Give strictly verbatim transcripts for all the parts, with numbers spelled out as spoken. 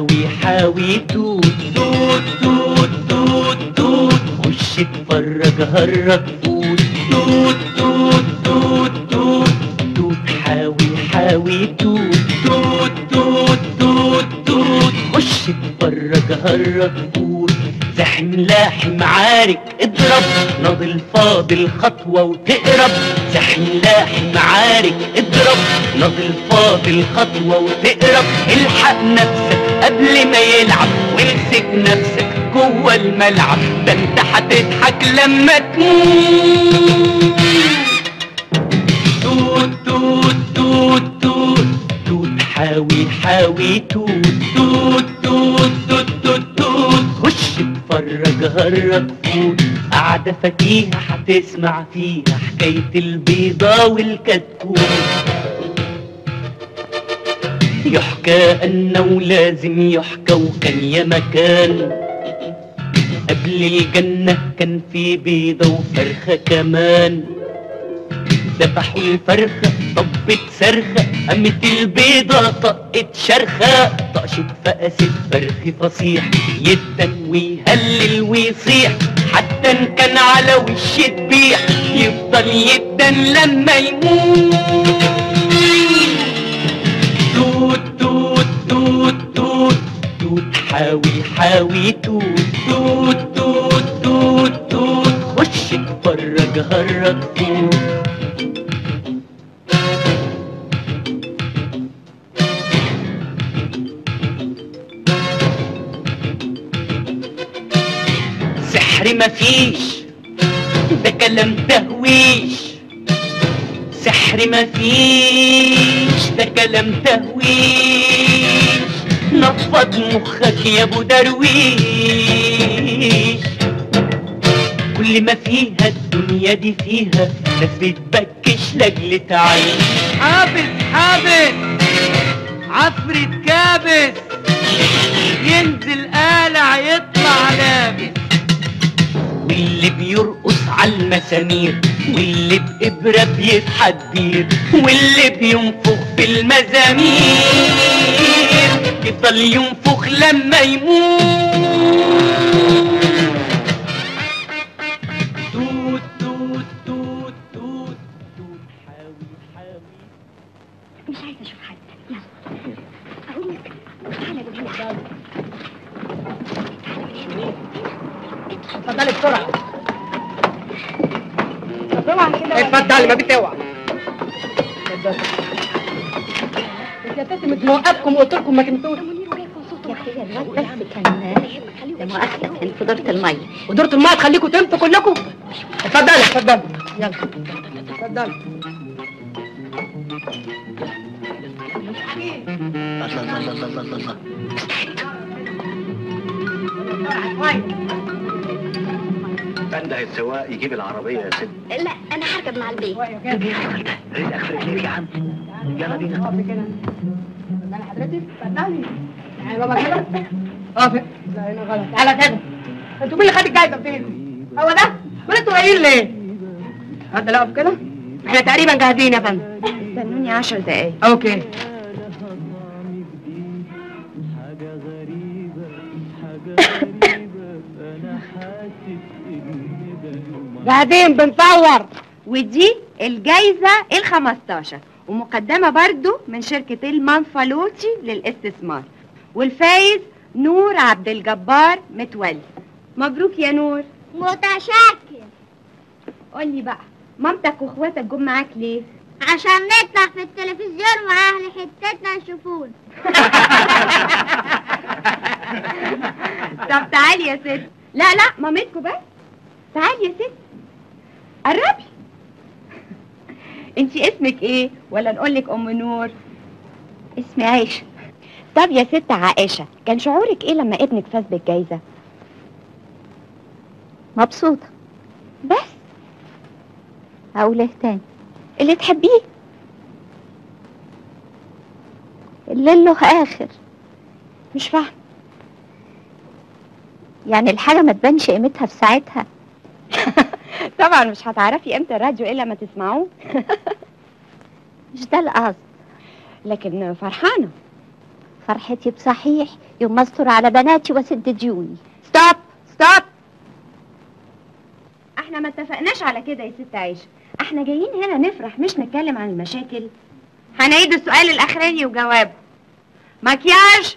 حاوي حاوي توت توت توت توت توت خش اتفرج هرج فوت توت توت توت توت توت حاوي حاوي توت توت توت توت توت خش اتفرج هرج فوت زحم لاحم عارك اضرب ناضل فاضل خطوة وتقرب زحم لاحم عارك اضرب ناضل فاضل خطوة وتقرب الحق نفسك قبل ما يلعب وامسك نفسك جوه الملعب ده انت هتضحك لما تموت توت توت توت توت توت حاوي حاوي توت توت توت توت توت توت خش اتفرج هرج فوت قاعدة فكيهة هتسمع فيها حكاية البيضة والكتكوت يحكى أنه لازم يحكى وكان يا مكان قبل الجنة كان في بيضة وفرخة كمان ذبحوا الفرخة طبت صرخة قامت البيضة طقت شرخة طقشت فقست فرخ فصيح يدن ويهلل ويصيح حتى ان كان على وش الدبيح يفضل يدن لما يموت توت توت توت توت توت حاوي حاوي توت توت توت توت توت خش اتفرج هرج فوت سحر مفيش ده كلام تهويش سحر مفيش ده كلام تهويش نفض مخك يا ابو درويش كل ما فيها الدنيا دي فيها ناس بتبكش لاجل تعيش حابس حابس عفريت كابس ينزل قالع يطلع لابس واللي بيرقص على المسامير واللي بإبرة بيفحت بير واللي بينفخ في المزامير يفضل ينفخ لما يموت توت توت توت توت توت حاوي حاوي مش عايزة أشوف حد يلا أقول لك تعالى لهنا اتفضلي بسرعة اتفضلي ما بتوعى انت يا ستي مش موقفكم وقلت لكم ما تمتوش يا اخي الواد بس كان لا مؤاخذة كان في دورة المية ودورة المية تخليكم تمتوا كلكم اتفضلي اتفضلي يلا اتفضلي الله الله الله الله الله بند السواق يجيب العربية يا ست لا أنا هركب مع البيت طب يا اخي ده رزقك في رجليك يا عم يلا بينا اتفضلي حضرتك اتفضلي تعالي بابا كده اقفي لا هنا غلط تعالى كده انتوا مين اللي خد الجايزة بتاعتكم؟ هو ده؟ ولا انتوا قايلين ليه؟ اتفضل اقف كده احنا تقريبا جاهزين يا فندم استنوني عشر دقايق اوكي جاهزين بنصور ودي الجايزة الخمستاشر ومقدمة برضو من شركة المنفلوطي للاستثمار والفايز نور عبد الجبار متولي. مبروك يا نور. متشكر. قولي بقى مامتك واخواتك جم معاك ليه؟ عشان نطلع في التلفزيون واهل حتتنا يشوفونا. طب تعالي يا ست. لا لا مامتكوا بس. تعالي يا ست قربي. انتي اسمك ايه ولا نقولك ام نور؟ اسمي عايشة. طب يا ست عائشة كان شعورك ايه لما ابنك فاز بالجايزة؟ مبسوطة. بس هقول ايه تاني؟ اللي تحبيه. اللي له اخر. مش فاهمة. يعني الحاجة ما تبانش قيمتها في ساعتها. طبعا مش هتعرفي قيمة الراديو الا ما تسمعوه. مش ده القصد. لكن فرحانة. فرحتي بصحيح يوم استر على بناتي واسد ديوني. ستوب ستوب، احنا ما اتفقناش على كده يا ست عيشه، احنا جايين هنا نفرح مش نتكلم عن المشاكل. هنعيد السؤال الاخراني وجوابه. مكياج.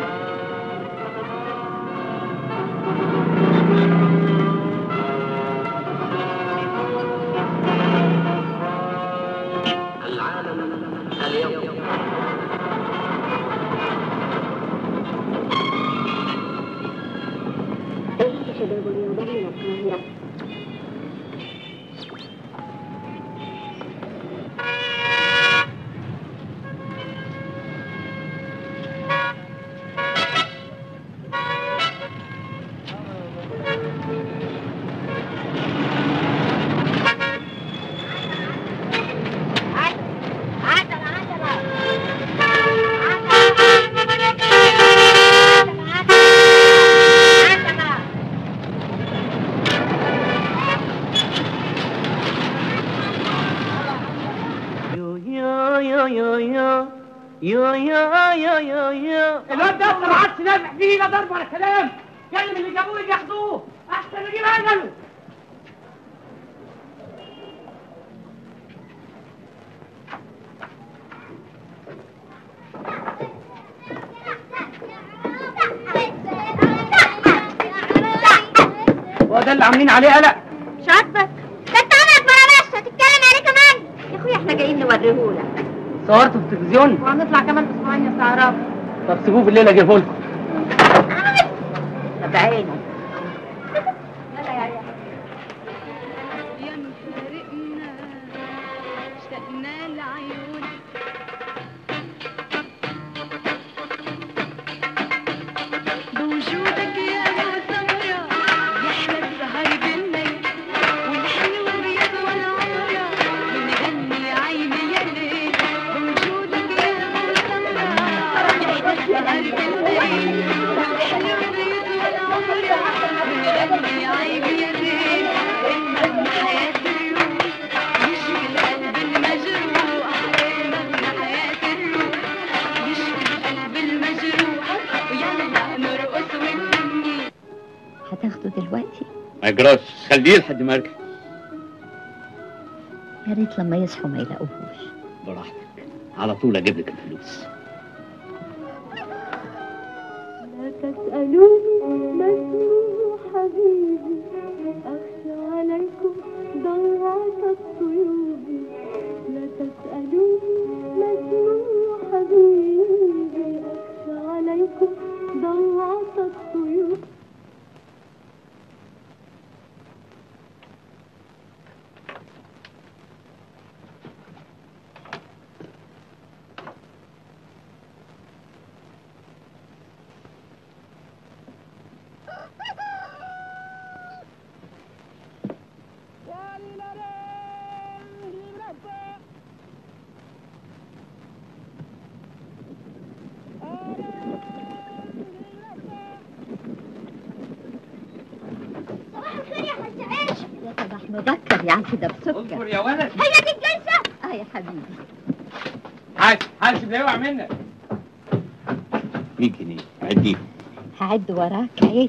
العالم اليوم. شباب اليوم من القاهرة. يا يا يا يا يا الواد ده ما عادش نافع فيه لا ضرب ولا كلام. كلم اللي جابوه ياخدوه احسن نجيب اجله. هو ده اللي عاملين عليه قلق؟ مش عاجبك؟ ده انت عمرك ما بس هتتكلم عليه كمان. يا اخويا احنا جايين نوريهولك. صورته في التلفزيون وهنطلع كمان اسبوعين يا استعراف. طب سيبوه بالليل اجيبه لكم. طب عيني. يلا يا عيال. يا مفارقنا اشتقنا لعيونك بوجودك يا سمرة يحلى السهر بالليل والحلو بيطول عمرة بنغني عيني يا ليل بوجودك يا سمرة يحلى السهر بالليل والحلو بيطول عمرة بنغني عيني يا ليل من حياة الروح يشفي القلب المجروح من حياة الروح يشفي القلب المجروح ويلا نرقص ونغني. هتاخده دلوقتي؟ ما يجراش، خليه لحد ما ارجع. يا ريت لما يصحوا ما يلاقوهوش. براحتك، على طول اجيب لك الفلوس. لا تسألوني ما اسمه حبيبي أخشى عليكم ضرعة الطيوب. لا تسألوني ما اسمه حبيبي أخشى عليكم ضرعة الطيوب. يا صباح مبكر يا عم كده بسكر. اصبر يا ولد. هي دي الجلسة؟ اه يا حبيبي. حاسب حاسب لا يقع منك. مية جنيه عديهم. هعد وراك عيب.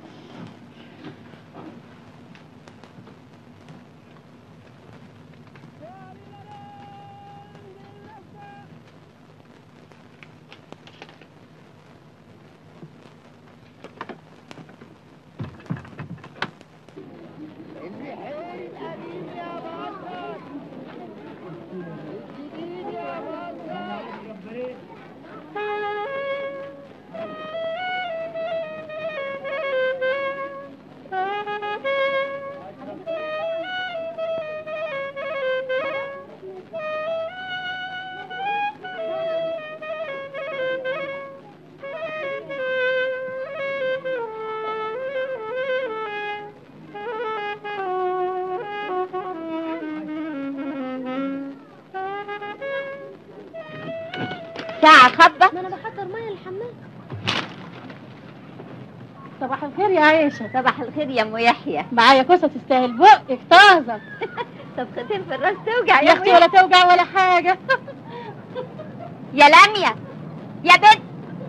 ساعة خبة. ما أنا بحضر مية للحمام. صباح الخير يا عيشه. صباح الخير يا ام يحيى. معايا كوسه تستاهل بقك طازه. طبختين في الراس توجع يا اختي ولا توجع ولا حاجه. يا لميا يا بنت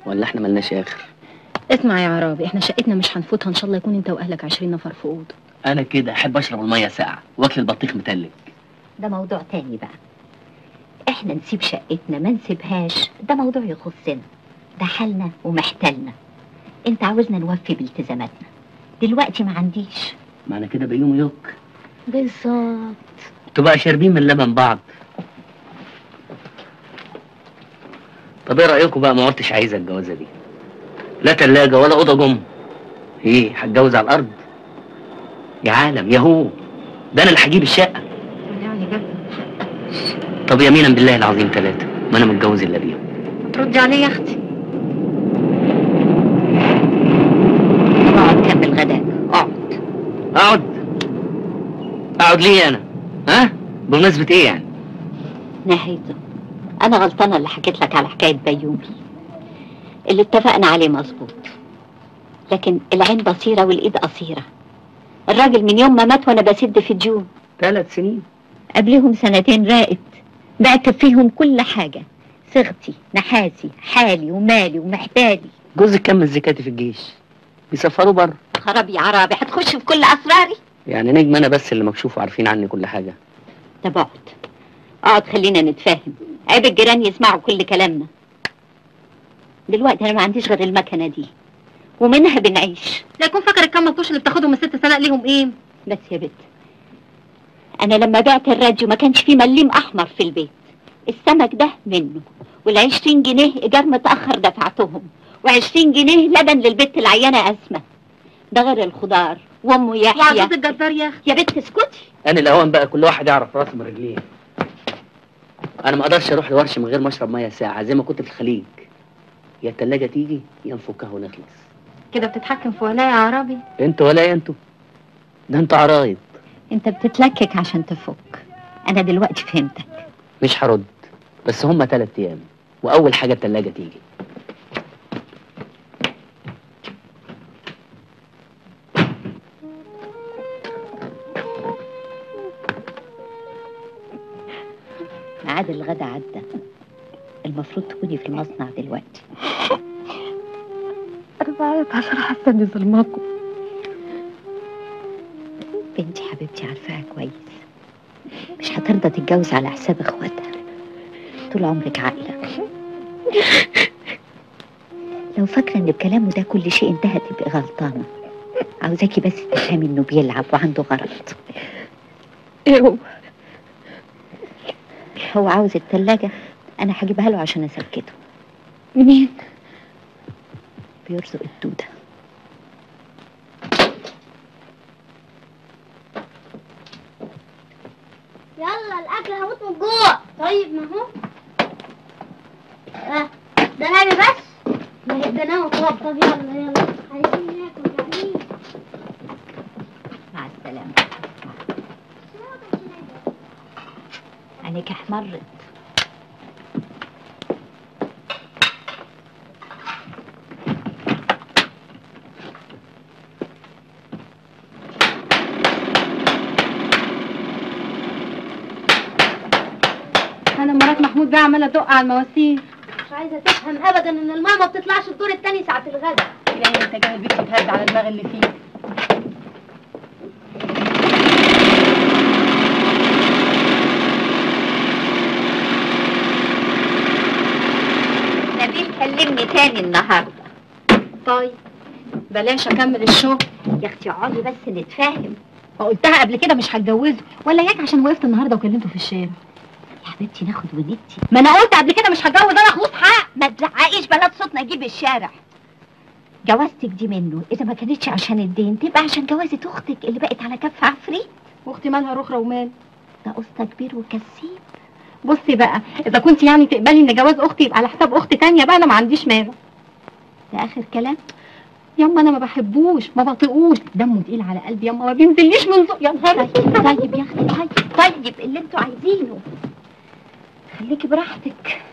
ولا احنا ملناش اخر؟ اسمع يا عرابي، احنا شقتنا مش هنفوتها ان شاء الله يكون انت واهلك عشرين نفر في اوضه. انا كده احب اشرب الميه ساقعه واكل البطيخ متلج. ده موضوع تاني بقى. احنا نسيب شقتنا ما نسيبهاش، ده موضوع يخصنا، ده حالنا ومحتلنا. انت عاوزنا نوفي بالتزاماتنا، دلوقتي ما عنديش. معنى كده بيوم يوك بالظبط. انتوا بقى شاربين من لبن بعض. طب ايه رايكم بقى؟ ما عدتش عايزه الجوازه دي، لا تلاجه ولا اوضه جم. ايه هتجوز على الارض؟ يا عالم ياهو، ده انا اللي هجيب الشقه. يعني كده. طب يمينا بالله العظيم ثلاثه ما انا متجوز الا بيهم. ردي عليه يا اختي. طب اقعد كمل غداك، اقعد. اقعد اقعد ليه انا؟ ها؟ بمناسبه ايه يعني؟ نهايته انا غلطانه اللي حكيت لك على حكايه بيومي. اللي اتفقنا عليه مظبوط، لكن العين بصيره والايد قصيره. الراجل من يوم ما مات وانا بسد في ديون. ثلاث سنين قبلهم سنتين راقد، بعت فيهم كل حاجه، صغتي نحاسي حالي ومالي ومحتالي. جوزك كمل زكاتي في الجيش، بيسفروا بره. خرابي يا عرابي، هتخش في كل اسراري؟ يعني نجم انا بس اللي مكشوف وعارفين عني كل حاجه. طب اقعد اقعد خلينا نتفاهم، عيب الجيران يسمعوا كل كلامنا. دلوقتي انا ما عنديش غير المكنه دي ومنها بنعيش. لا يكون فاكر الكام ملطوش اللي بتاخدهم من ست سنة ليهم ايه؟ بس يا بت، انا لما بعت الراديو ما كانش فيه مليم احمر في البيت. السمك ده منه، والعشرين جنيه ايجار متاخر دفعتهم، وعشرين جنيه لبن للبت العيانه اسمه. ده غير الخضار وامه يحيى. وعجوز الجزار يا اختي. يا بت اسكتي. انا الاوان بقى كل واحد يعرف راسه من رجليه. انا ما اقدرش اروح لورش من غير ما اشرب ميه ساعه زي ما كنت في الخليج. يا التلاجه تيجي يا نفكها ونخلص. كده بتتحكم في ولاية يا عربي؟ انتوا ولا انتوا؟ ده انتوا عرايض. انت بتتلكك عشان تفك. انا دلوقتي فهمتك. مش هرد، بس هما تلات ايام واول حاجه التلاجه تيجي. ميعاد الغدا عدى، المفروض تكوني في المصنع دلوقتي. انا بعيط عشان حاسه اني ظلماكم. بنتي حبيبتي عارفاها كويس، مش هترضى تتجوز على حساب اخواتها. طول عمرك عاقله. لو فاكره ان بكلامه ده كل شيء انتهى تبقي غلطانه. عاوزاكي بس تفهمي انه بيلعب وعنده غرض. ايه هو؟ هو عاوز التلاجة، انا هجيبها له عشان اسكته. منين؟ بيرزق الدودة. يلا الاكل هموت من الجوع. طيب ما هو اه ده نبي بس. ما ده نوم. طب طب يلا يلا عايزين ناكل جعانين. مع السلامة. عينيك احمرت. انا مرات محمود بقى عماله ادق على المواسير. مش عايزه تفهم ابدا ان الماما ما بتطلعش الدور التاني ساعه الغدا. يعني انت جاي البيت تتهد على دماغ اللي فيه. نبيل كلمني تاني النهارده. طيب بلاش اكمل الشغل. يا اختي اقعدي بس نتفاهم. وقلتها قبل كده مش هتجوزه، ولا ياك عشان وقفت النهارده وكلمته في الشارع. يا حبيبتي ناخد وندي. ما انا قلت قبل كده مش هتجوز انا خلاص حق. ما تزعقيش، بلاد صوتنا جيب الشارع. جوازتك دي منه اذا ما كانتش عشان الدين تبقى عشان جوازة اختك اللي بقت على كف عفريت. واختي مالها رخرة ومال؟ ده قسطة كبير وكسيب. بصي بقى، اذا كنت يعني تقبلي ان جواز اختي يبقى على حساب اخت تانية بقى انا ما عنديش مانع. ده اخر كلام. ياما انا ما بحبوش ما بطيقوش، دمه تقيل على قلبي ياما، ما بينزليش من ذوق. يا نهار طيب طيب يا اختي طيب طيب اللي انتوا عايزينه، خليكي براحتك.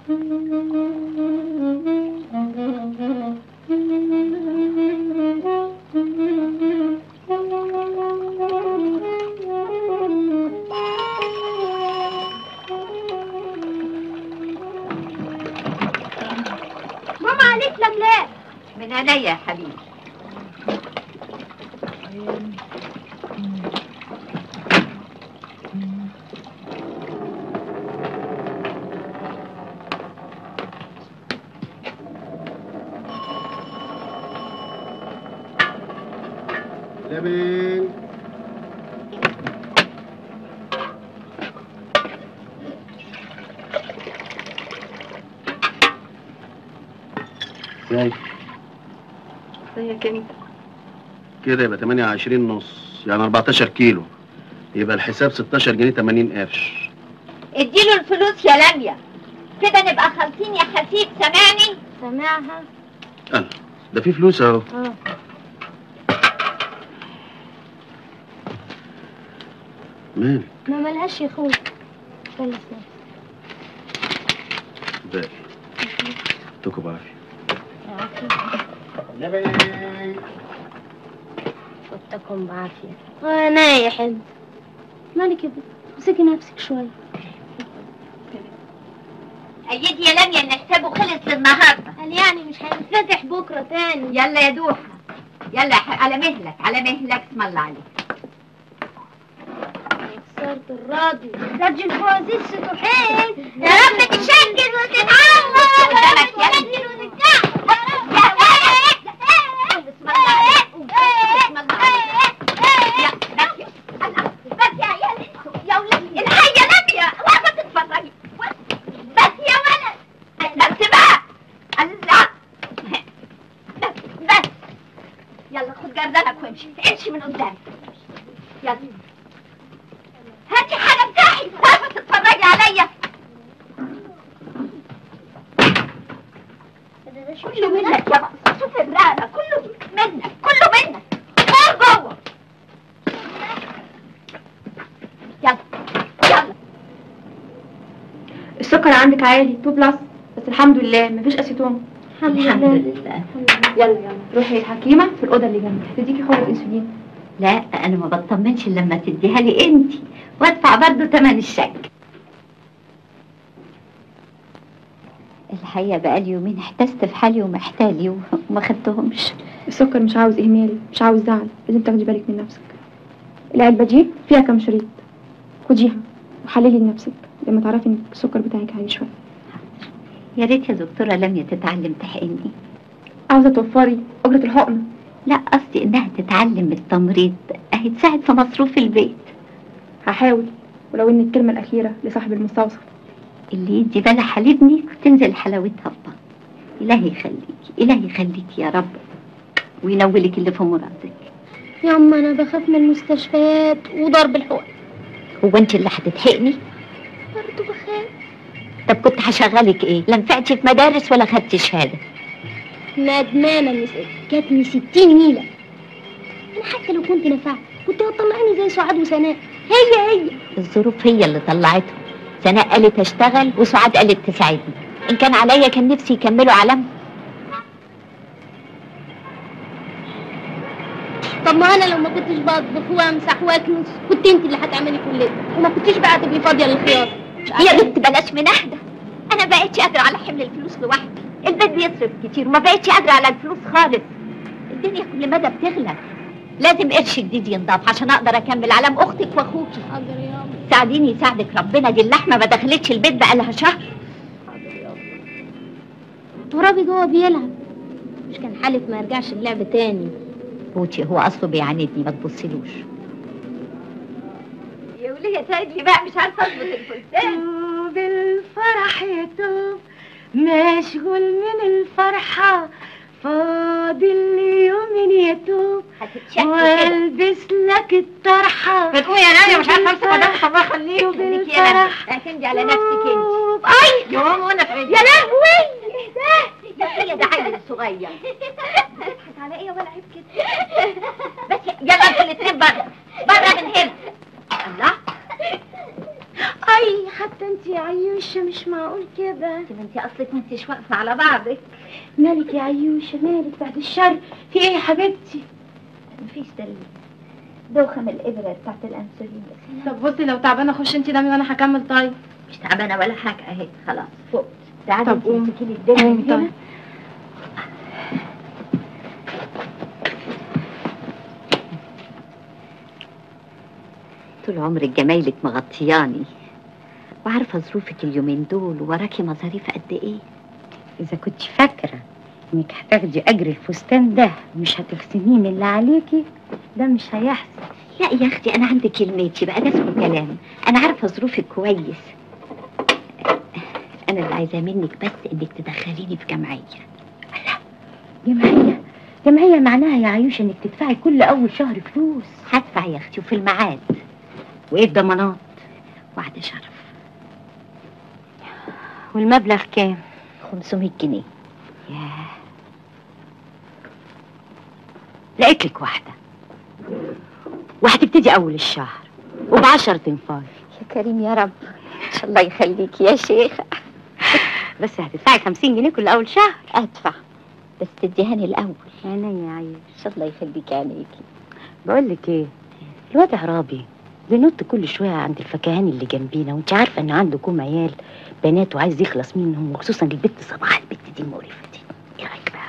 ماما عليك لملاء. من عينيا يا حبيبي. لبن. ازاي؟ ازيك انت؟ كده يبقى تمانية وعشرين نص، يعني أربعتاشر كيلو. يبقى الحساب ستاشر جنيه تمانين قرش. اديله الفلوس يا لميا، كده نبقى خالصين يا حسيب. سامعني؟ سامعها. أنا ده في فلوس أهو. اه مال؟ ما ملهاش يا اخويا. خلص باقي. اتكوا بعافية. فوتكم بعافية. اه نايح انت. مالك يا بنت؟ امسكي نفسك شوية. أيدي يا لميا إن حسابه خلص النهارده. قال يعني مش هنفتح بكرة تاني. يلا يا دوحة، يلا يا ح- على مهلك على مهلك. اسم الله عليك. كسرت الراديو. راديو الفوازير ستحيل. يا رب تشكل وتتعود. يا رب تشكل وتتعود. يا ولد. بسم الله عليك. بسم الله عليك. يا بس يا الله، بس يا عيال انتوا يا ولد الحي يا لميا واقفة تتفرجي. بس يا ولد بس بقى الله. بس بس يلا خد جردلك وامشي امشي من قدامي. يلا هاتي حاجة بتاعي واقفة تتفرجي عليا. كله منك يا بقى، شوف الرقبة كله منك كله منك. غير جوه. يلا يلا. السكر عندك عالي تو بلس، بس الحمد لله مفيش اسيتون. الحمد الحمد لله. لله. يلا يلا روحي الحكيمه في الاوضه اللي جنبك هتديكي حقنه انسولين. لا انا ما بطمنش إلا لما تديها لي انت، وادفع برضه تمن الشك. الحقيقه بقالي يومين احتست في حالي ومحتالي وما خدتهمش. السكر مش عاوز اهمال، مش عاوز زعل، لازم تاخدي بالك من نفسك. العلبه دي فيها كام شريط، خديها وحللي لنفسك لما تعرفي ان السكر بتاعك عالي شويه. يا ريت يا دكتوره لميا تتعلم تحقني. عاوزه توفري اجره الحقنه. لا قصدي انها تتعلم التمريض، اهي تساعد في مصروف البيت. هحاول، ولو ان الكلمه الاخيره لصاحب المستوصف. اللي يدي بالها حليبني وتنزل حلاوتها في بطن. الهي يخليكي الهي يخليكي يا رب، وينولك اللي في مرادك. يا أما أنا بخاف من المستشفيات وضرب الحقن. هو انت اللي هتتحقني؟ برضه بخاف. طب كنت هشغلك ايه؟ لا نفعتي في مدارس ولا خدتي شهاده. ندمانة إني جاتني ستين نيلة. أنا حتى لو كنت نفعت كنت هتطلعني زي سعاد وسناء. هي هي الظروف هي اللي طلعتهم. سناء قالت اشتغل وسعاد قالت تساعدني. ان كان عليا كان نفسي يكملوا علم. طب ما أنا لو ما كنتش بطبخ وأمسح وأكنس كنت أنت اللي هتعملي كل ده، وما كنتش بقى تبقي فاضية للخياطة. يا بنت بلاش من اهدى، انا بقيتش قادره على حمل الفلوس لوحدي. البيت بيصرف كتير وما بقيتش قادره على الفلوس خالص. الدنيا كل مدى بتغلى، لازم قرش جديد ينضاف عشان اقدر اكمل علم اختك واخوكي. حاضر يا أما. ساعديني يساعدك ربنا، دي اللحمه ما دخلتش البيت بقالها شهر. ترابي جوه بيلعب، مش كان حالف ما يرجعش اللعب تاني. بوتي هو اصله بيعاندني، ما تبصيلوش. يا وليه ساعدني بقى، مش عارفه اظبط الفستان. بالفرح يا توب مشغول من الفرحة، فاضل لي يومين يا توب هتتشكي كده. والبس لك الطرحة. بتقولي يا نايا مش عارفه امسك ادخل الله يخليك. خليكي يا نايا اعتمدي على نفسك انت. اي يوم وانا في يا لهوي ده هي ده عيل صغير. تضحك على ايه ولا عيب كده؟ بس يلا انتوا الاثنين بره بره من هنا. الله اي حتى انت يا عيوشة مش معقول كده. ما انت اصلك ما انتش واقفه على بعضك. مالك يا عيوشة مالك بعد الشر؟ في ايه يا حبيبتي؟ مفيش دليل، دوخه من الابره بتاعت الانسولين بس. طب بصي لو تعبانه خش انت نامي وانا هكمل. طيب مش تعبانه ولا حاجه اهي خلاص فقت. تعالي طب انت قومي. امسكي لي الدنيا قومي من هنا. طيب. طول عمرك جمايلك مغطياني وعارفه ظروفك اليومين دول ووراكي مصاريف قد ايه. إذا كنت فاكرة إنك هتاخدي أجر الفستان ده ومش هتخصميه من اللي عليكي، ده مش هيحصل. لا يا اختي انا عندي كلمتي بقى، ده اسمه كلام. انا عارفه ظروفك كويس. انا اللي عايزاه منك بس انك تدخليني في جمعيه. جمعية جمعية معناها يا عيوشة إنك تدفعي كل أول شهر فلوس. هدفع يا اختي وفي الميعاد. وإيه الضمانات؟ وعد شرف. والمبلغ كام؟ خمسمية جنيه. ياه، لقيت لك واحدة وهتبتدي أول الشهر وبعشرة تنفار. يا كريم يا رب، ان شاء الله يخليك يا شيخة. بس هتدفعي خمسين جنيه كل أول شهر. ادفع بس تديهاني الاول. عينيا يا عيوش. ان شاء الله يخليك عينيكي. بقول لك ايه، الواد عرابي بينط كل شويه عند الفكهاني اللي جنبينا، وانت عارفه انه عنده كوم عيال بنات وعايز يخلص منهم، وخصوصا البت صباح البت دي المقرفه دي. ايه رايك بقى؟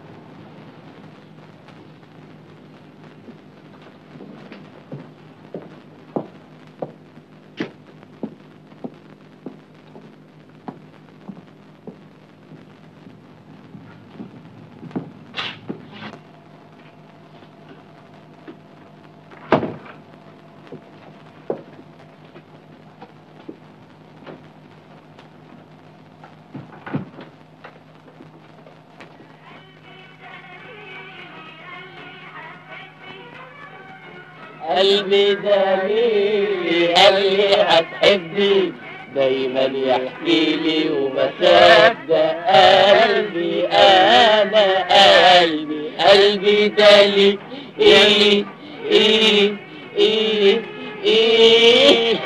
قلبي دليلي قال لي هتحبي دايما يحكي لي وبصدق. قلبي انا قلبي قلبي دليلي ايه ايه ايه ايه.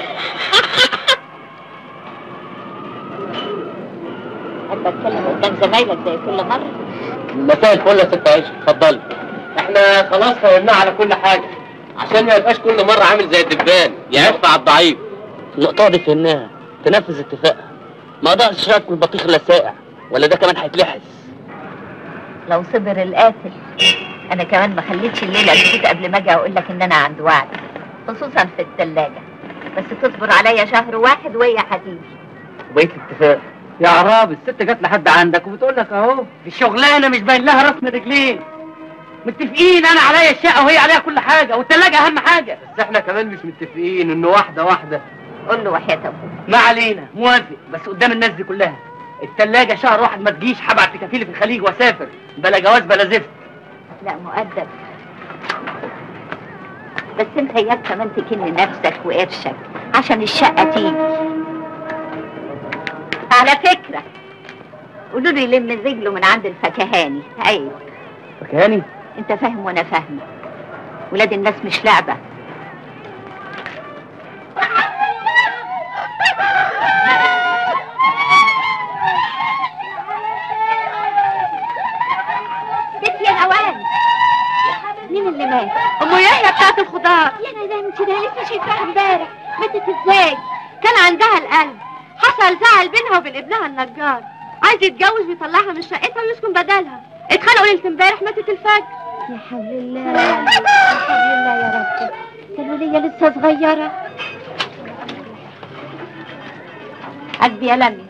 احب اتكلم قدام زمايلك زي كل مره. مساء الفل يا ست عيشه، اتفضلي. احنا خلاص فهمناه على كل حاجه عشان ما يبقاش كل مره عامل زي الدبان يعف على الضعيف. النقطة دي فهمناها، تنفذ اتفاقها. ما اقدرش اشارك من البطيخ الا ساقع، ولا ده كمان هيتلحس. لو صبر القاتل انا كمان ما خليتش الليله جديد قبل ما اجي اقول لك ان انا عند وعد، خصوصا في الثلاجه. بس تصبر عليا شهر واحد وهي هتيجي. وبقيت الاتفاق. يا عرابي الست جت لحد عندك وبتقول لك اهو دي شغلانه مش باين لها راس من رجلين. متفقين انا عليا الشقه وهي عليها كل حاجه والثلاجه اهم حاجه. بس احنا كمان مش متفقين انه واحده واحده. قول له وحياة ابوك. ما علينا، موافق بس قدام الناس دي كلها. الثلاجه شهر واحد ما تجيش، هبعت لكفيلي في الخليج واسافر، بلا جواز بلا زفت. لا مؤدب، بس انت اياك كمان تكن نفسك وقرشك عشان الشقه تيجي. على فكره قولوا له يلم رجله من عند الفكهاني. عيب. فكهاني؟ انت فاهم وانا فاهمه، ولاد الناس مش لعبه. بنت يا نوال، مين اللي مات؟ ام يحيى بتاعت الخضار. يا ندى انت ده لسه شايفاها امبارح. ماتت ازاي؟ كان عندها القلب، حصل زعل بينها وبين ابنها النجار، عايز يتجوز ويطلعها من شقتها ويسكن بدلها. اتخانقوا ليله امبارح، ماتت الفجر. يا حول الله يا حول الله يا رب، ده الولية لسه صغيرة. قلبي يا لمي.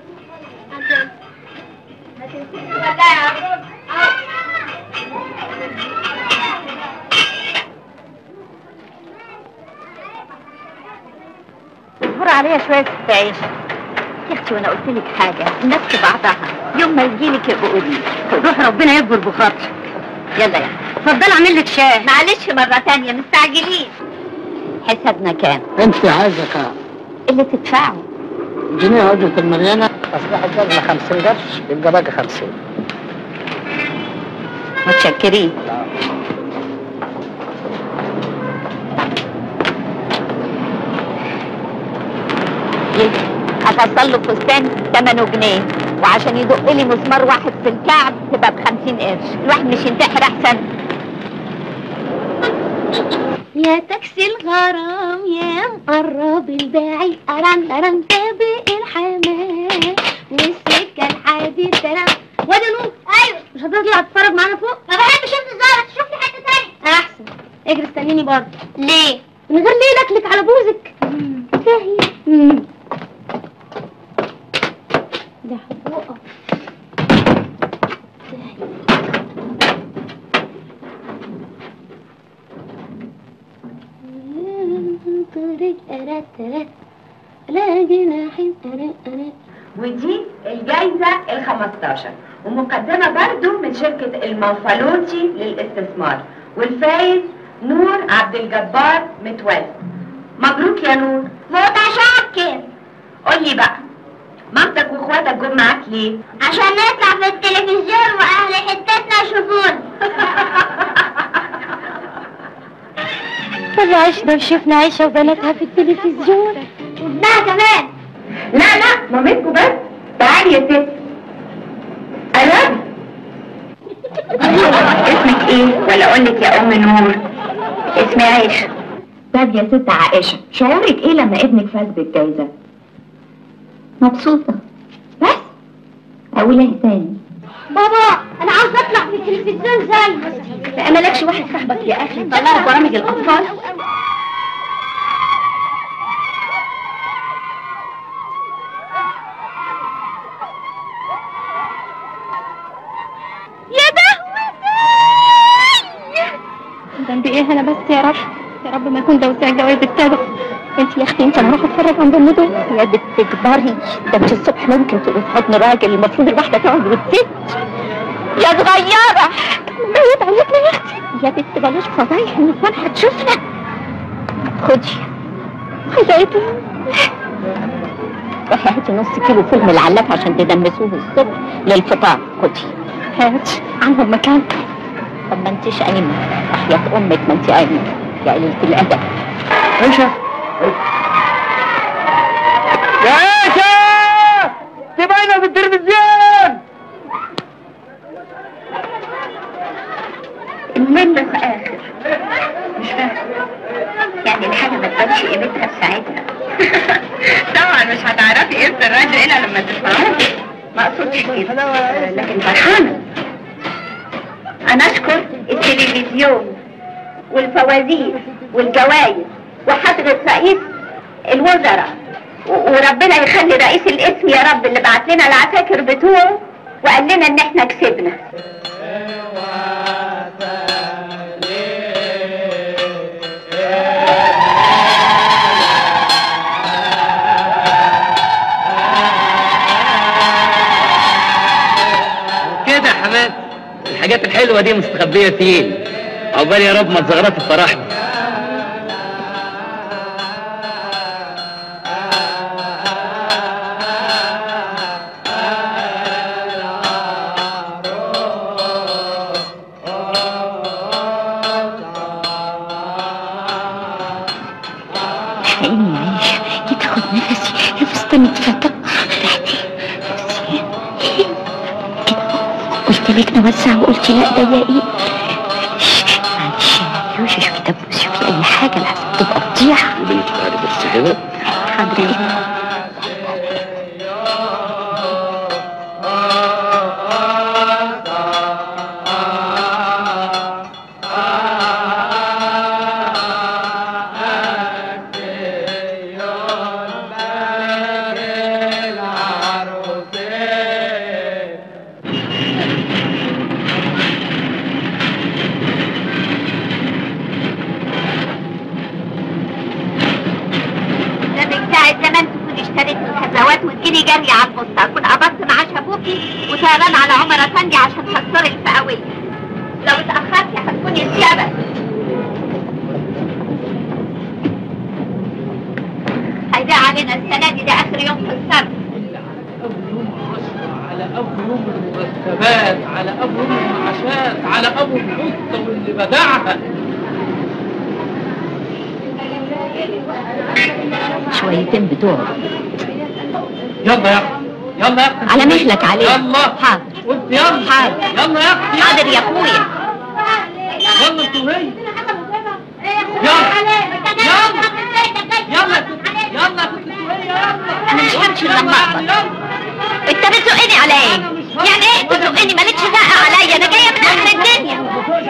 اصبر عليا شوية ست عيش. يا اختي وانا قلت لك حاجة، الناس في بعضها، يوم ما يجيلك يبقوا قولي. روح ربنا يكبر بخاطرك. يلا يا اتفضل اعمل لك شاي. معلش مرة تانية مستعجلين. حسابنا كام؟ انت عايزه كام؟ اللي تدفعه. جنيه أجرة المليانة. أصبح الجزمة خمسين قرش، يبقى باقي خمسين. متشكرين. ايه هفصل له فستان ثمنه جنيه، وعشان يدق لي مسمار واحد في الكعب تبقى بخمسين قرش. الواحد مش ينتحر احسن؟ يا تاكسي الغرام يا مقرب الباعي، أرن أرن سابق الحمام والسكة الحديد ترام. وادي نور. ايوه مش هتطلع تتفرج معانا فوق؟ ما بحبش اشوف الزهرة، تشوف لي حتة تانية احسن. اجري استنيني برضه. ليه؟ من غير ليه لكلك على بوزك. فاهم. ده حقوقك. طريق أرات أرات لا جناحين أرات أرات. ودي الجايزة الخمستاشر، ومقدمة برضو من شركة المنفلوطي للاستثمار، والفايز نور عبد الجبار متولي. مبروك يا نور. متشكر. قولي بقى، مامتك واخواتك جم معاك ليه؟ عشان نطلع في التلفزيون وأهل حتتنا يشوفونا. طب عشنا وشفنا عيشة وبناتها في التلفزيون وابنها كمان. لا لا مامتكوا بس. تعالي يا ست. قربي. اسمك ايه؟ ولا اقولك يا ام نور؟ اسمي عائشة. طب يا ست عائشة، شعورك ايه لما ابنك فاز بالجايزة؟ مبسوطة بس؟ اقول ايه تاني؟ بابا أنا عاوز أطلع في التلفزيون زي. لا مالكش واحد صاحبك يا اخي طلعوا برامج الاطفال؟ يا ده ذنبي ايه انا بس يا رب، يا رب ما يكون ده وسع جواز السابق. انت يا اختي انت انا هروح اتفرج عند النجوم. يا بنت تكبري، ده مش الصبح ممكن تبقي في حضن راجل، المفروض الواحدة تقعد وتست. يا صغيرة ما يتعلقنا يا اختي. يا بنت بلاش فضايح، النسوان هتشوفنا. خدي خدعتها. روحي هاتي نص كيلو فول من العلاف عشان تدمسوه الصبح للفطار. خدي هات عنهم مكان. طب ما انتش قايمة، وحياة امك ما انت قايمة يا قليلة الادب. عيشة يا عيشة تبعنا في التلفزيون. المهم في اخر مش فاهم يعني الحاجة ما تبانش قيمتها في ساعتها. طبعا مش هتعرفي قيمة الراديو الا لما تسمعوه. ما اقصدش كده، لكن فرحانة. انا اشكر التلفزيون والفوازير والجوائز وحضرة رئيس الوزراء، وربنا يخلي رئيس القسم يا رب اللي بعت لنا العساكر بتوعه وقال لنا ان احنا كسبنا. كده يا حماد، الحاجات الحلوة دي مستخبية فين؟ عقبال يا رب ما تزغرط الفرحنا. حقيقي يا عيشة دي تاخد نفسي، الفستان اتفتح تحتي. قلت لك نوسع وقلتي لا ضيقي. معلش معلش شوفي طب شوفي اي حاجة لحسن تبقى فضيحة. بنت تعالي بس كده. حاضر. وتجيلي جري على البوسطة، اكون قبضت معاش ابوكي وسهران على عمر افندي عشان تكسري الفئوية. لو اتأخرتي هتكوني السبب. هيضيع علينا السنة دي، ده آخر يوم في السنة. على أبو يوم المرتبات، على أبو يوم المعاشات، على أبو الخطة واللي بدعها. شويتين بتوعه يلا يا اختي يلا يا اختي على مهلك عليه. يلا حاضر. وانت يلا حاضر. يلا يا اختي حاضر يا اخويا. يلا انت وهي يلا يلا يلا يلا كنت وهي يلا. انا مش همشي لما اقبض. انت بتزقني على ايه؟ يعني ايه بتزقني؟ مالكش زقه عليا، انا جايه من اخر الدنيا.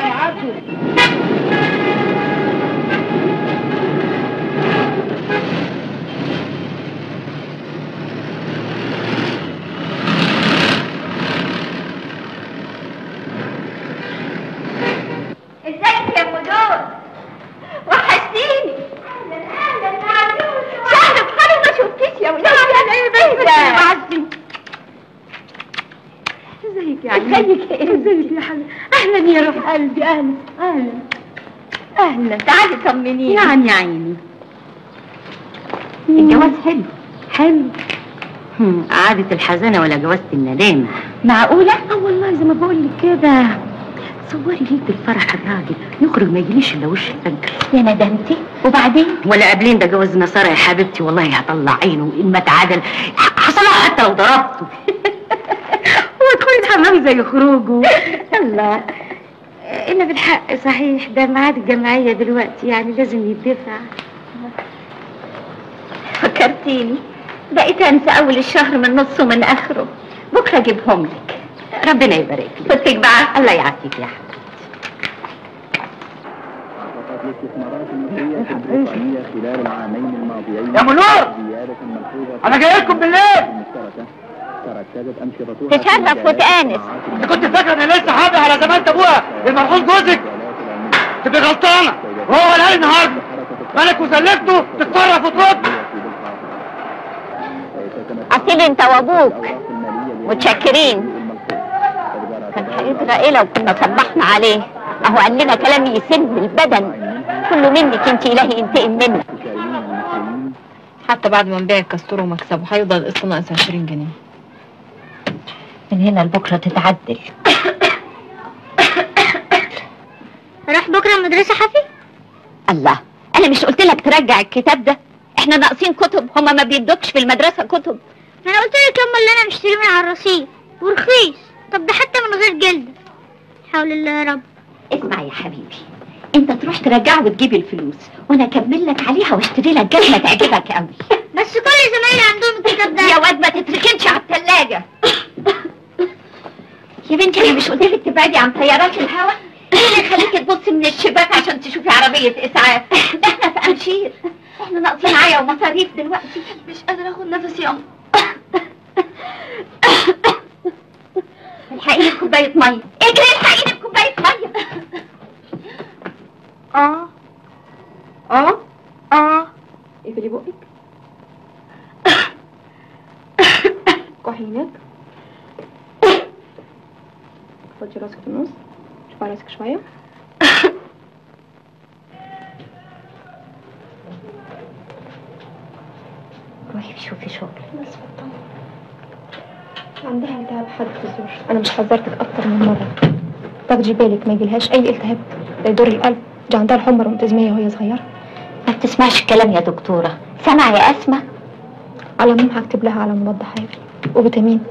ازيك يا مدور؟ وحشتيني. اهلا اهلا يا عزوز. شهر بحاله ما شفتيش يا ولاد. انا ايه بس بعزي. ازيك يا عزيز؟ ازيك ايه؟ ازيك يا حبيبي؟ اهلا يا روح قلبي. اهلا اهلا اهلا. تعالي طمنيني. نعم يا عيني. الجواز حلو حلو. هم، عادة الحزانة ولا جوازة الندامة. معقولة؟ اه والله زي ما بقول لك كده. صوري ليلة الفرح الراجل يخرج ما يجيليش الا وش الفجر. يا ندمتي وبعدين؟ ولا قابلين ده جواز نصارى يا حبيبتي، والله هطلع عينه ان ما اتعادل حصلها حتى لو ضربته. وادخلي الحمام زي خروجه. الله. الا بالحق صحيح ده ميعاد الجمعية دلوقتي، يعني لازم يدفع. فكرتيني، بقيت انسى اول الشهر من نصه من اخره. بكره اجيبهم لك. ربنا يبارك لك. فتك بقى. الله يعافيك يا حبيبتي. يا منور انا جاي لكم بالليل. تشرف وتآنس. انت كنت فاكره ان لسه حاضر على زمان ابوها المرحوم جوزك؟ تبقى غلطانه، وهو الهي النهارده مالك وسلفته تتصرف وترد. اصيل انت وابوك متشكرين. كان هيطرى ايه لو كنا صبحنا عليه؟ اهو قال لنا كلام يسم البدن. كله منك انت الهي ينتقم منك. حتى بعد ما نبيع الكاستور ومكسبه هيفضل القسط ناقص عشرين جنيه. من هنا لبكره تتعدل. راح بكره المدرسه حفي؟ الله، انا مش قلت لك ترجع الكتاب ده؟ احنا ناقصين كتب، هما ما بيدوكش في المدرسه كتب. انا قلت لك يما اللي انا مشتريه من على الرصيف ورخيص. طب ده حتى من غير جلد. حول الله يا رب. اسمع يا حبيبي، انت تروح ترجعه وتجيب الفلوس وانا اكمل لك عليها واشتري لك جزمه تعجبك قوي. بس كل زمايلي عندهم الكتاب ده. يا واد ما تتركنش على الثلاجه. يا بنتي انا مش قلت لك تبعدي عن طيارات الهواء؟ ايه اللي يخليكي تبصي من الشباك عشان تشوفي عربيه اسعاف؟ ده احنا في انشير، احنا ناقصين عيا ومصاريف دلوقتي. مش قادره اخد نفسي يا ام. الحقيني بكوبايه ميه، اجري الحقيني بكوبايه ميه. اه اه اه اقفلي بقك. كحي هناك. خدي راسك في النص، ارفعي راسك شويه. روحي شوفي شغل. بس بطل. عندها التهاب حاد في الزور، انا مش حذرتك اكتر من مره. تاخدي بالك ما يجيلهاش اي التهاب، ده يضر القلب. دي عندها الحمى روماتيزميه وهي صغيره. ما بتسمعش الكلام يا دكتوره. سامعه يا اسماء؟ على العموم هكتب لها على مضاد حيوي وفيتامين،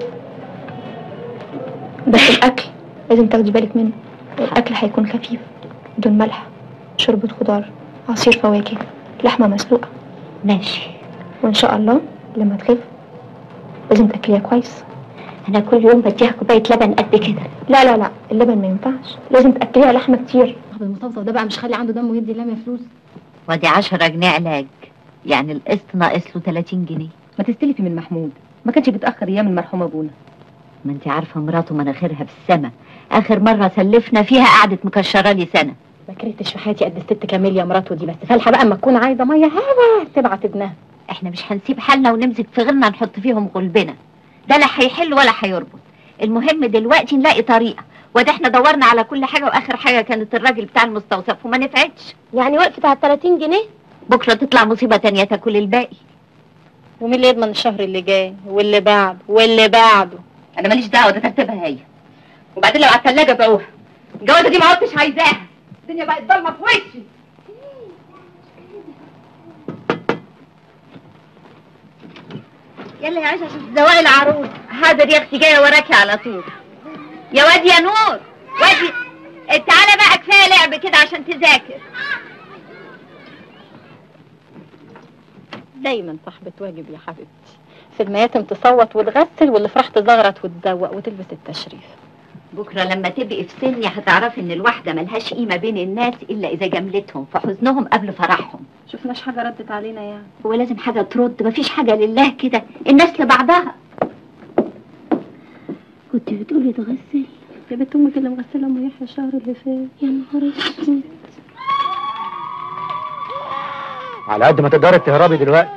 بس الاكل لازم تاخدي بالك منه. الاكل هيكون خفيف بدون ملح، شوربه خضار، عصير فواكه، لحمه مسلوقه. ماشي. وان شاء الله لما تخف لازم تاكليها كويس. انا كل يوم بديها كوبايه لبن قد كده. لا لا لا، اللبن ما ينفعش، لازم تاكليها لحمه كتير. صاحب المستوصف ده بقى مش خلي عنده دم ويدي لام فلوس. ودي عشرة جنيه علاج، يعني القسط ناقص له تلاتين جنيه. ما تستلفي من محمود، ما كانش بيتاخر ايام المرحوم ابونا. ما انت عارفه مراته مناخيرها في السما، اخر مره سلفنا فيها قعدت مكشره لي سنه. ما كرهتش في حياتي قد الست كاميليا مراته دي، بس فالحه بقى اما تكون عايزه ميه هوا تبعت ابنها. احنا مش هنسيب حالنا ونمسك في غيرنا نحط فيهم غلبنا، ده لا هيحل ولا هيربط. المهم دلوقتي نلاقي طريقه، وده احنا دورنا على كل حاجه واخر حاجه كانت الراجل بتاع المستوصف وما نفعتش. يعني وقفت على تلاتين جنيه؟ بكره تطلع مصيبه تانية تاكل الباقي. ومين اللي يضمن الشهر اللي جاي واللي بعده واللي بعده؟ انا ماليش دعوه، ده ترتيبها هي. وبعدين لو على الثلاجه بقوها الجوازه دي ما عدتش عايزاها، الدنيا بقت ضلمه في وشي. يلا يا عيش عشان تزوقي العروس. حاضر يا اختي، جايه وراكي على طول. يا واد يا نور، وادي تعالى بقى، كفايه لعب كده عشان تذاكر. دايما صاحبة واجب يا حبيبتي. في المياتم تصوت وتغسل، واللي فرح تزغرط وتزوق وتلبس التشريف. بكره لما تبقي في سني هتعرفي ان الواحده ملهاش قيمه بين الناس الا اذا جملتهم في حزنهم قبل فرحهم. شفناش حاجه ردت علينا يعني. هو لازم حاجه ترد؟ مفيش حاجه لله كده، الناس لبعضها. كنت بتقولي تغسل يا بنت امك اللي مغسله ام يحيى الشهر اللي فات. يا نهار اسود. على قد ما تقدري تهربي دلوقتي.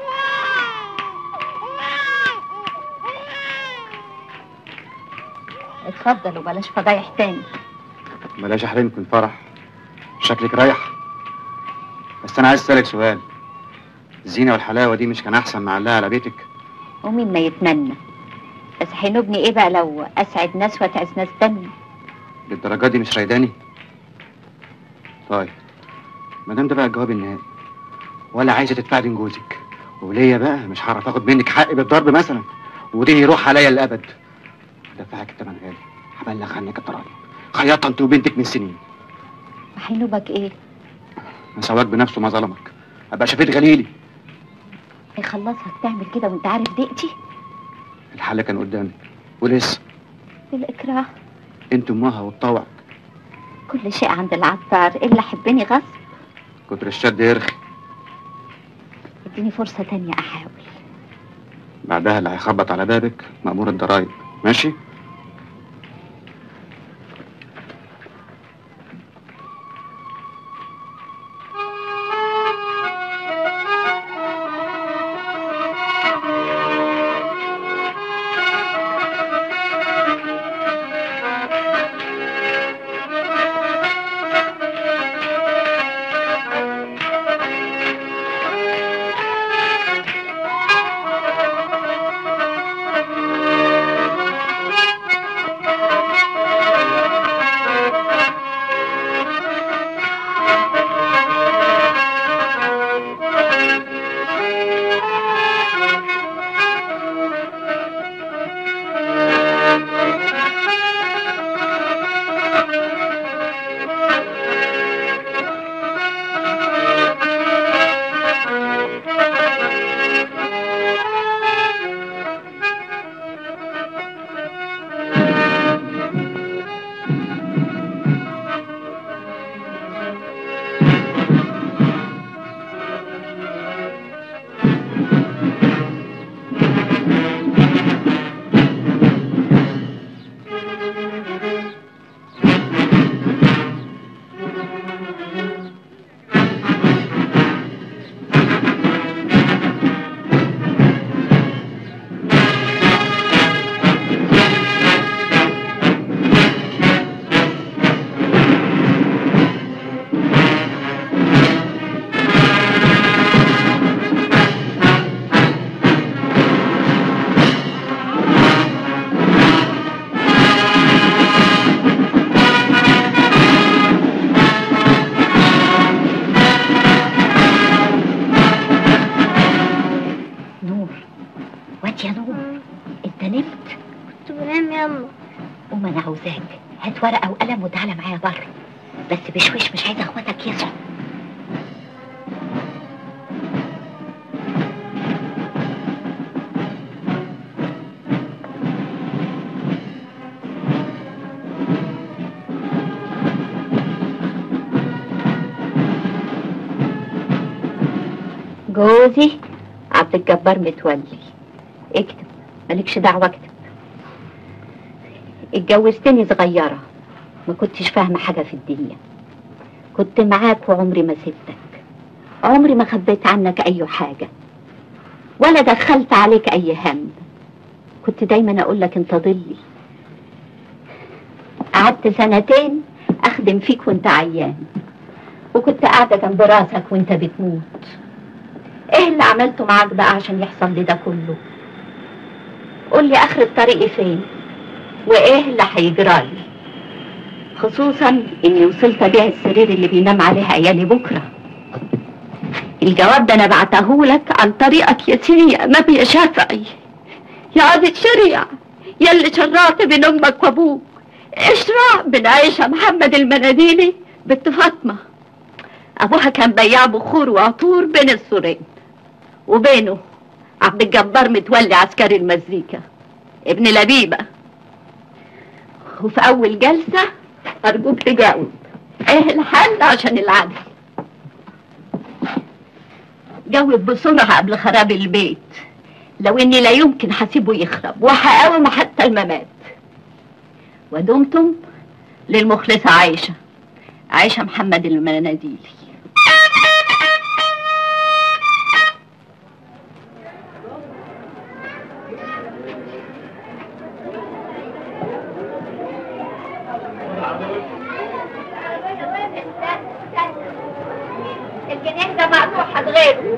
اتفضل وبلاش فضايح تاني. بلاش احرمك من الفرح، شكلك رايح. بس انا عايز اسالك سؤال، الزينه والحلاوه دي مش كان احسن معلقه على بيتك؟ ومين ما يتمنى، بس هينوبني ايه بقى لو اسعد ناس واتعز ناس تانية؟ للدرجه دي مش رايداني؟ طيب ما دام ده بقى الجواب النهائي، ولا عايزه تدفعي دين جوزك، وليا بقى مش هعرف اخد منك حقي بالضرب مثلا، ودين يروح عليا للابد. دفعك الثمن غالي، هبلغ عنك الضرايب، خياطه انت وبنتك من سنين. هينوبك ايه؟ مسواك بنفسه ما ظلمك، ابقى شفيت غليلي. يخلصك تعمل كده وانت عارف ضيقتي؟ الحل كان قدامي ولسه. الاكراه؟ انت امها وتطوعك. كل شيء عند العطار الا حبني غصب. كتر الشد يرخي. اديني فرصه تانية احاول. بعدها اللي هيخبط على بابك مأمور الضرايب، ماشي؟ ورقة وقلم وتعالى معايا بره، بس بشويش، مش عايزة اخواتك يصحوا. جوزي عبد الجبار متولي. اكتب، مالكش دعوة اكتب. اتجوزتني صغيرة، ما كنتش فاهمة حاجة في الدنيا، كنت معاك وعمري ما سبتك، عمري ما خبيت عنك أي حاجة ولا دخلت عليك أي هم، كنت دايما أقولك انت ضلي. قعدت سنتين أخدم فيك وانت عيان، وكنت قاعدة جنب راسك وانت بتموت. ايه اللي عملته معاك بقى عشان يحصل لي ده كله؟ قولي آخر الطريق فين وايه اللي هيجرالي، خصوصا اني وصلت ابيع السرير اللي بينام عليه عيالي بكره. الجواب ده انا بعتهولك عن طريقك يا سيدي يا امام يا شافعي، يا عاد الشريعة يا اللي شرعت بين امك وابوك. اشرع بين عيشة محمد المناديلي بنت فاطمة، ابوها كان بياع بخور وعطور بين السورين، وبينه عبد الجبار متولي عسكري المزيكا ابن لبيبة. وفي اول جلسة ارجوك تجاوب ايه الحل عشان العدل. جاوب بسرعة قبل خراب البيت، لو اني لا يمكن هسيبه يخرب وهقاوم حتى الممات. ودمتم للمخلصة عايشة، عايشة محمد المناديلي. الجنيه ده مقطوع هتغيره.